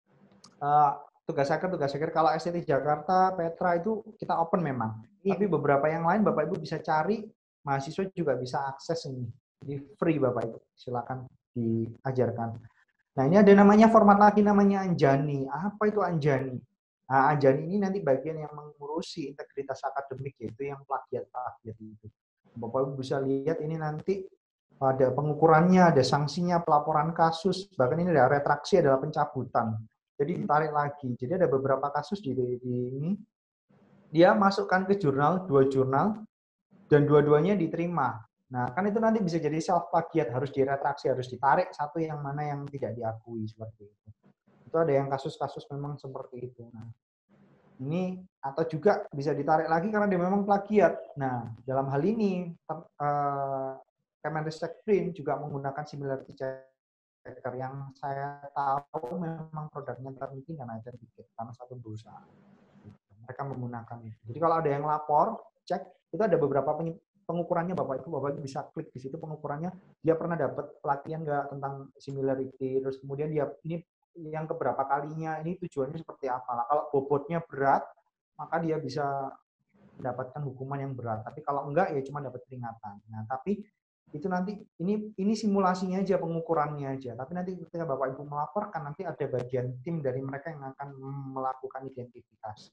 uh, tugas akhir tugas akhir. Kalau S T T Jakarta, Petra itu kita open memang. Iya. Tapi beberapa yang lain Bapak Ibu bisa cari, mahasiswa juga bisa akses ini. Jadi free Bapak Ibu, silakan diajarkan. Nah ini ada namanya format lagi namanya Anjani. Apa itu Anjani? Nah, Anjani ini nanti bagian yang mengurusi integritas akademik, yaitu yang plagiat-plagiat itu. Bapak Ibu bisa lihat ini nanti ada pengukurannya, ada sanksinya, pelaporan kasus, bahkan ini ada retraksi, adalah pencabutan. Jadi ditarik lagi. Jadi ada beberapa kasus di, di ini, dia masukkan ke jurnal, dua jurnal, dan dua-duanya diterima. Nah, kan itu nanti bisa jadi self plagiat, harus diretraksi, harus ditarik satu yang mana yang tidak diakui seperti itu. Itu ada yang kasus-kasus memang seperti itu. Nah, ini atau juga bisa ditarik lagi karena dia memang plagiat. Nah, dalam hal ini uh, Kemenristek Print juga menggunakan similarity checker yang saya tahu memang produknya termiti dan identikit karena satu perusahaan. Mereka menggunakan itu. Jadi kalau ada yang lapor, cek, itu ada beberapa pengukurannya Bapak Ibu. Bapak Ibu bisa klik di situ pengukurannya. Dia pernah dapat pelatihan nggak tentang similarity, terus kemudian dia ini yang keberapa kalinya, ini tujuannya seperti apa. Nah, kalau bobotnya berat, maka dia bisa mendapatkan hukuman yang berat. Tapi kalau enggak, ya cuma dapat peringatan. Nah, tapi itu nanti, ini ini simulasinya aja, pengukurannya aja. Tapi nanti ketika Bapak Ibu melaporkan, nanti ada bagian tim dari mereka yang akan melakukan identifikasi.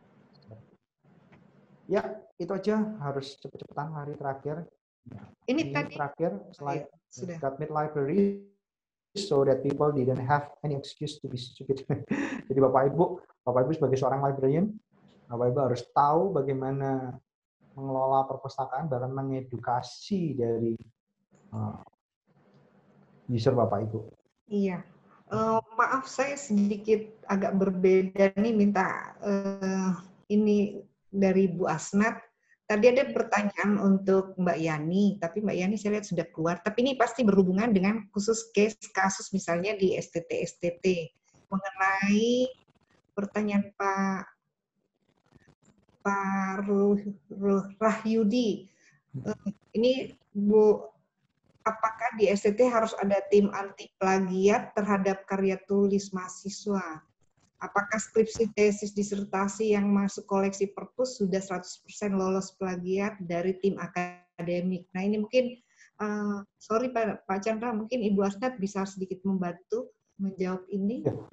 Ya, itu aja. Harus cepet-cepetan hari terakhir. Ini, ini tadi terakhir, slide ya, sudah. Submit library. So that people didn't have any excuse to be stupid. Jadi Bapak Ibu, Bapak Ibu sebagai seorang librarian, Bapak Ibu harus tahu bagaimana mengelola perpustakaan, bahkan mengedukasi dari uh, user Bapak Ibu. Iya, uh, maaf saya sedikit agak berbeda nih, minta uh, ini dari Bu Asnat. Tadi ada pertanyaan untuk Mbak Yani, tapi Mbak Yani saya lihat sudah keluar. Tapi ini pasti berhubungan dengan khusus case kasus misalnya di S T T S T T mengenai pertanyaan Pak Pak Ruh, Ruh, Rahyudi. Uh, ini Bu, apakah di S T T harus ada tim anti plagiat terhadap karya tulis mahasiswa? Apakah skripsi, tesis, disertasi yang masuk koleksi perpus sudah seratus persen lolos plagiat dari tim akademik? Nah ini mungkin, uh, sorry Pak, Pak Chandra, mungkin Ibu Asnat bisa sedikit membantu menjawab ini. Ya.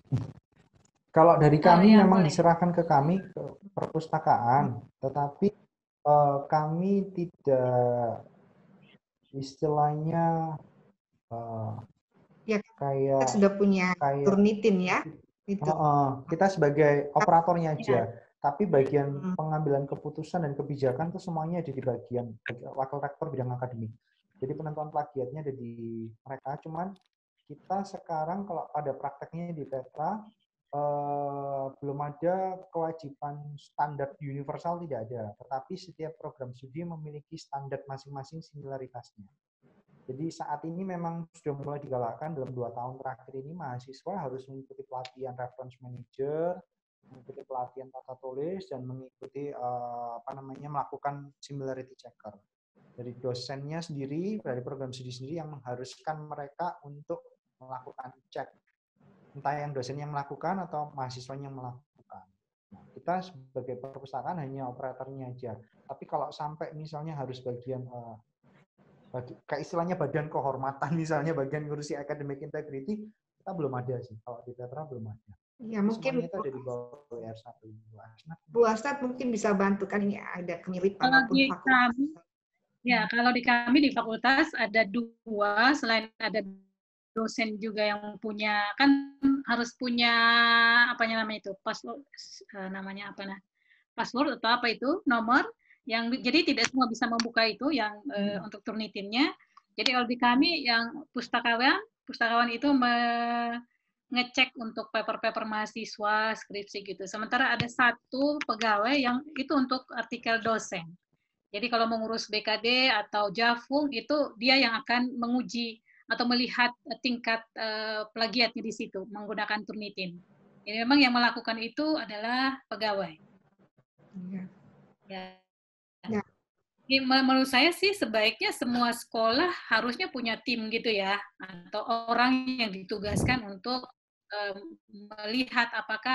Kalau dari kami oh, ya, memang boleh. diserahkan ke kami, ke perpustakaan, tetapi uh, kami tidak istilahnya uh, ya, kayak kita sudah punya kayak Turnitin ya. Itu. Uh, uh, kita sebagai operatornya aja, Ya. tapi bagian Hmm. pengambilan keputusan dan kebijakan itu semuanya ada di bagian wakil rektor bidang akademik. Jadi penentuan plagiatnya ada di mereka. Cuman kita sekarang kalau ada prakteknya di Petra uh, belum ada kewajiban standar universal, tidak ada. Tetapi setiap program studi memiliki standar masing-masing similaritasnya. Jadi saat ini memang sudah mulai digalakkan dalam dua tahun terakhir ini mahasiswa harus mengikuti pelatihan reference manager, mengikuti pelatihan tata tulis, dan mengikuti uh, apa namanya melakukan similarity checker. Dari dosennya sendiri, dari program studi sendiri yang mengharuskan mereka untuk melakukan cek. Entah yang dosen yang melakukan atau mahasiswanya yang melakukan. Nah, kita sebagai perpustakaan hanya operatornya aja. Tapi kalau sampai misalnya harus bagian uh, bagi, kayak istilahnya badan kehormatan, misalnya bagian ngurusi academic integrity, kita belum ada sih. Kalau di Petra belum ada. Ya, mungkin semuanya itu ada di bawah W R satu. Bu Asnat mungkin bisa bantu, kan ini ada kemiripan Kalau walaupun di fakultas. kami, ya kalau di kami di fakultas ada dua, selain ada dosen juga yang punya, kan harus punya apa namanya itu password, namanya apa nah password atau apa itu nomor yang jadi tidak semua bisa membuka itu yang hmm. uh, untuk Turnitinnya. Jadi kalau di kami yang pustakawan pustakawan itu mengecek untuk paper-paper mahasiswa skripsi gitu. Sementara ada satu pegawai yang itu untuk artikel dosen. Jadi kalau mengurus B K D atau Jafung itu dia yang akan menguji atau melihat tingkat uh, plagiatnya di situ menggunakan Turnitin. Jadi memang yang melakukan itu adalah pegawai. Ya. Ya. Ya. Menurut saya sih sebaiknya semua sekolah harusnya punya tim gitu ya, atau orang yang ditugaskan untuk um, melihat apakah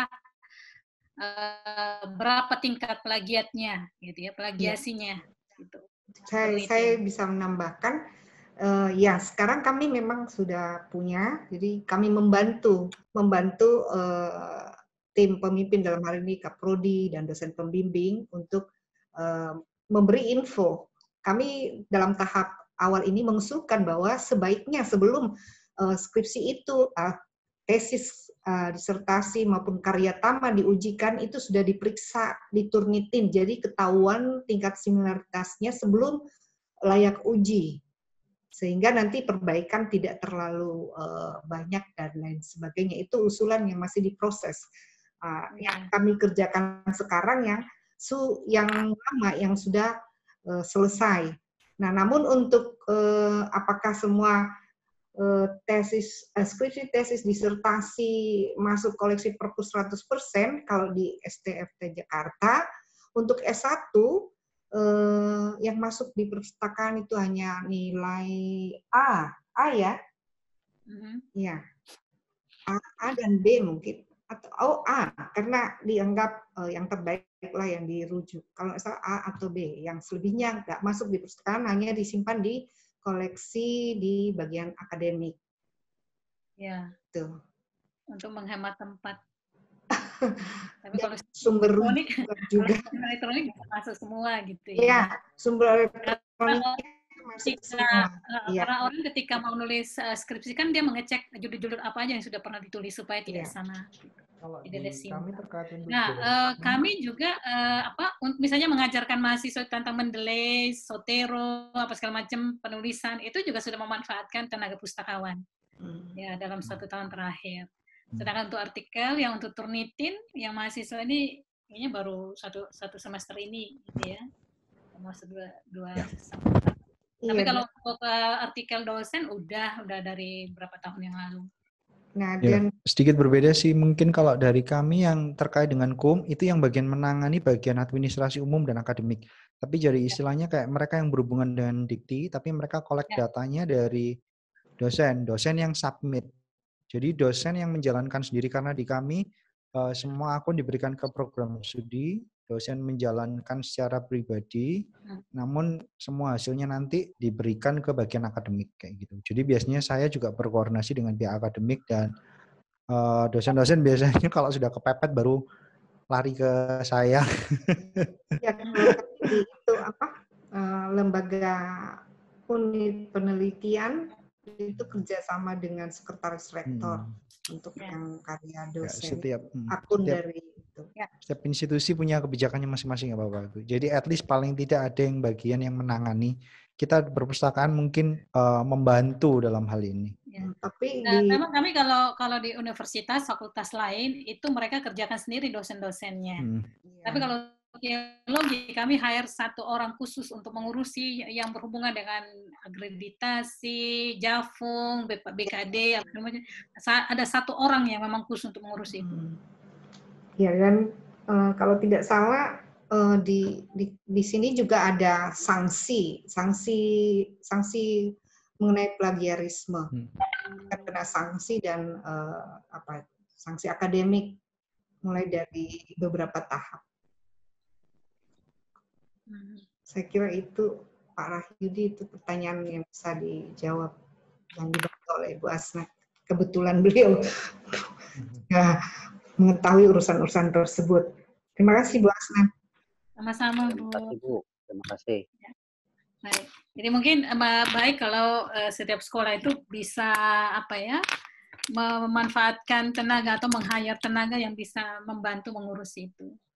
uh, berapa tingkat plagiatnya, gitu ya, plagiasinya. Ya. Gitu. Saya, saya bisa menambahkan, uh, ya sekarang kami memang sudah punya, jadi kami membantu, membantu uh, tim pemimpin dalam hal ini Kaprodi dan dosen pembimbing untuk uh, memberi info. Kami dalam tahap awal ini mengusulkan bahwa sebaiknya sebelum uh, skripsi itu, uh, tesis, uh, disertasi maupun karya tama diujikan itu sudah diperiksa di Turnitin, jadi ketahuan tingkat similaritasnya sebelum layak uji, sehingga nanti perbaikan tidak terlalu uh, banyak dan lain sebagainya. Itu usulan yang masih diproses. Uh, yeah. Yang kami kerjakan sekarang yang su yang lama yang sudah uh, selesai. Nah, namun untuk uh, apakah semua uh, tesis, uh, skripsi, tesis, disertasi masuk koleksi perpus seratus persen kalau di S T F T Jakarta, untuk S satu uh, yang masuk di perpustakaan itu hanya nilai A, A ya, mm-hmm. ya, A, A dan B mungkin. Atau oh A, karena dianggap uh, yang terbaik lah yang dirujuk. Kalau misalnya A atau B, yang selebihnya nggak masuk di perpustakaan, hanya disimpan di koleksi di bagian akademik. Ya. Tuh. Untuk menghemat tempat. Tapi kalau sumber elektronik, juga kalau elektronik bisa masuk semua gitu ya. Iya, sumber elektronik masuk semua. Ya. Karena orang ketika mau nulis uh, skripsi kan dia mengecek judul-judul apa aja yang sudah pernah ditulis supaya tidak ya. sama. Kalau tidak di kami terkait untuk nah, uh, kami juga uh, apa misalnya mengajarkan mahasiswa tentang Mendeley, Sotero, apa segala macam penulisan itu juga sudah memanfaatkan tenaga pustakawan. Hmm. Ya, dalam satu tahun terakhir. Sedangkan untuk artikel yang untuk Turnitin yang mahasiswa ini kayaknya baru satu satu semester ini gitu ya. Masuk dua dua ya. semester. Tapi iya, kalau untuk uh, artikel dosen udah udah dari berapa tahun yang lalu. Nah, Ya, dan sedikit berbeda sih mungkin kalau dari kami yang terkait dengan K U M itu yang bagian menangani bagian administrasi umum dan akademik. Tapi jadi istilahnya kayak mereka yang berhubungan dengan dikti, tapi mereka collect Ya. datanya dari dosen, dosen yang submit. Jadi dosen yang menjalankan sendiri karena di kami eh, semua akun diberikan ke program studi, dosen menjalankan secara pribadi, Hmm. namun semua hasilnya nanti diberikan ke bagian akademik kayak gitu. Jadi biasanya saya juga berkoordinasi dengan pihak akademik dan eh, dosen-dosen biasanya kalau sudah kepepet baru lari ke saya. ya kalau kami itu apa eh, lembaga unit penelitian itu kerjasama dengan sekretaris rektor Hmm. untuk Ya. yang karya Ya, dosen setiap hmm, akun setiap dari itu. setiap institusi punya kebijakannya masing-masing ya Bapak Ibu. Jadi at least paling tidak ada yang bagian yang menangani. Kita perpustakaan mungkin eh, membantu dalam hal ini. Ya. Tapi Nah, di memang kami kalau kalau di universitas, fakultas lain itu mereka kerjakan sendiri dosen-dosennya. Hmm. Tapi kalau geologi kami hire satu orang khusus untuk mengurusi yang berhubungan dengan akreditasi, Jafung, B K D, apa namanya. Ada satu orang yang memang khusus untuk mengurusi itu. ya dan eh, kalau tidak salah eh, di, di di sini juga ada sanksi sanksi sanksi mengenai plagiarisme. Hmm. Kita kena sanksi dan eh, apa sanksi akademik mulai dari beberapa tahap. Hmm. Saya kira itu Pak Rahyudi itu pertanyaan yang bisa dijawab yang dibantu oleh Bu Asnat. Kebetulan beliau ya, mengetahui urusan-urusan tersebut. Terima kasih Bu Asnat. Sama-sama Terima Bu. kasih Bu. Terima kasih. Baik. Jadi mungkin eh, baik kalau eh, setiap sekolah itu bisa apa ya memanfaatkan tenaga atau meng-hire tenaga yang bisa membantu mengurus itu.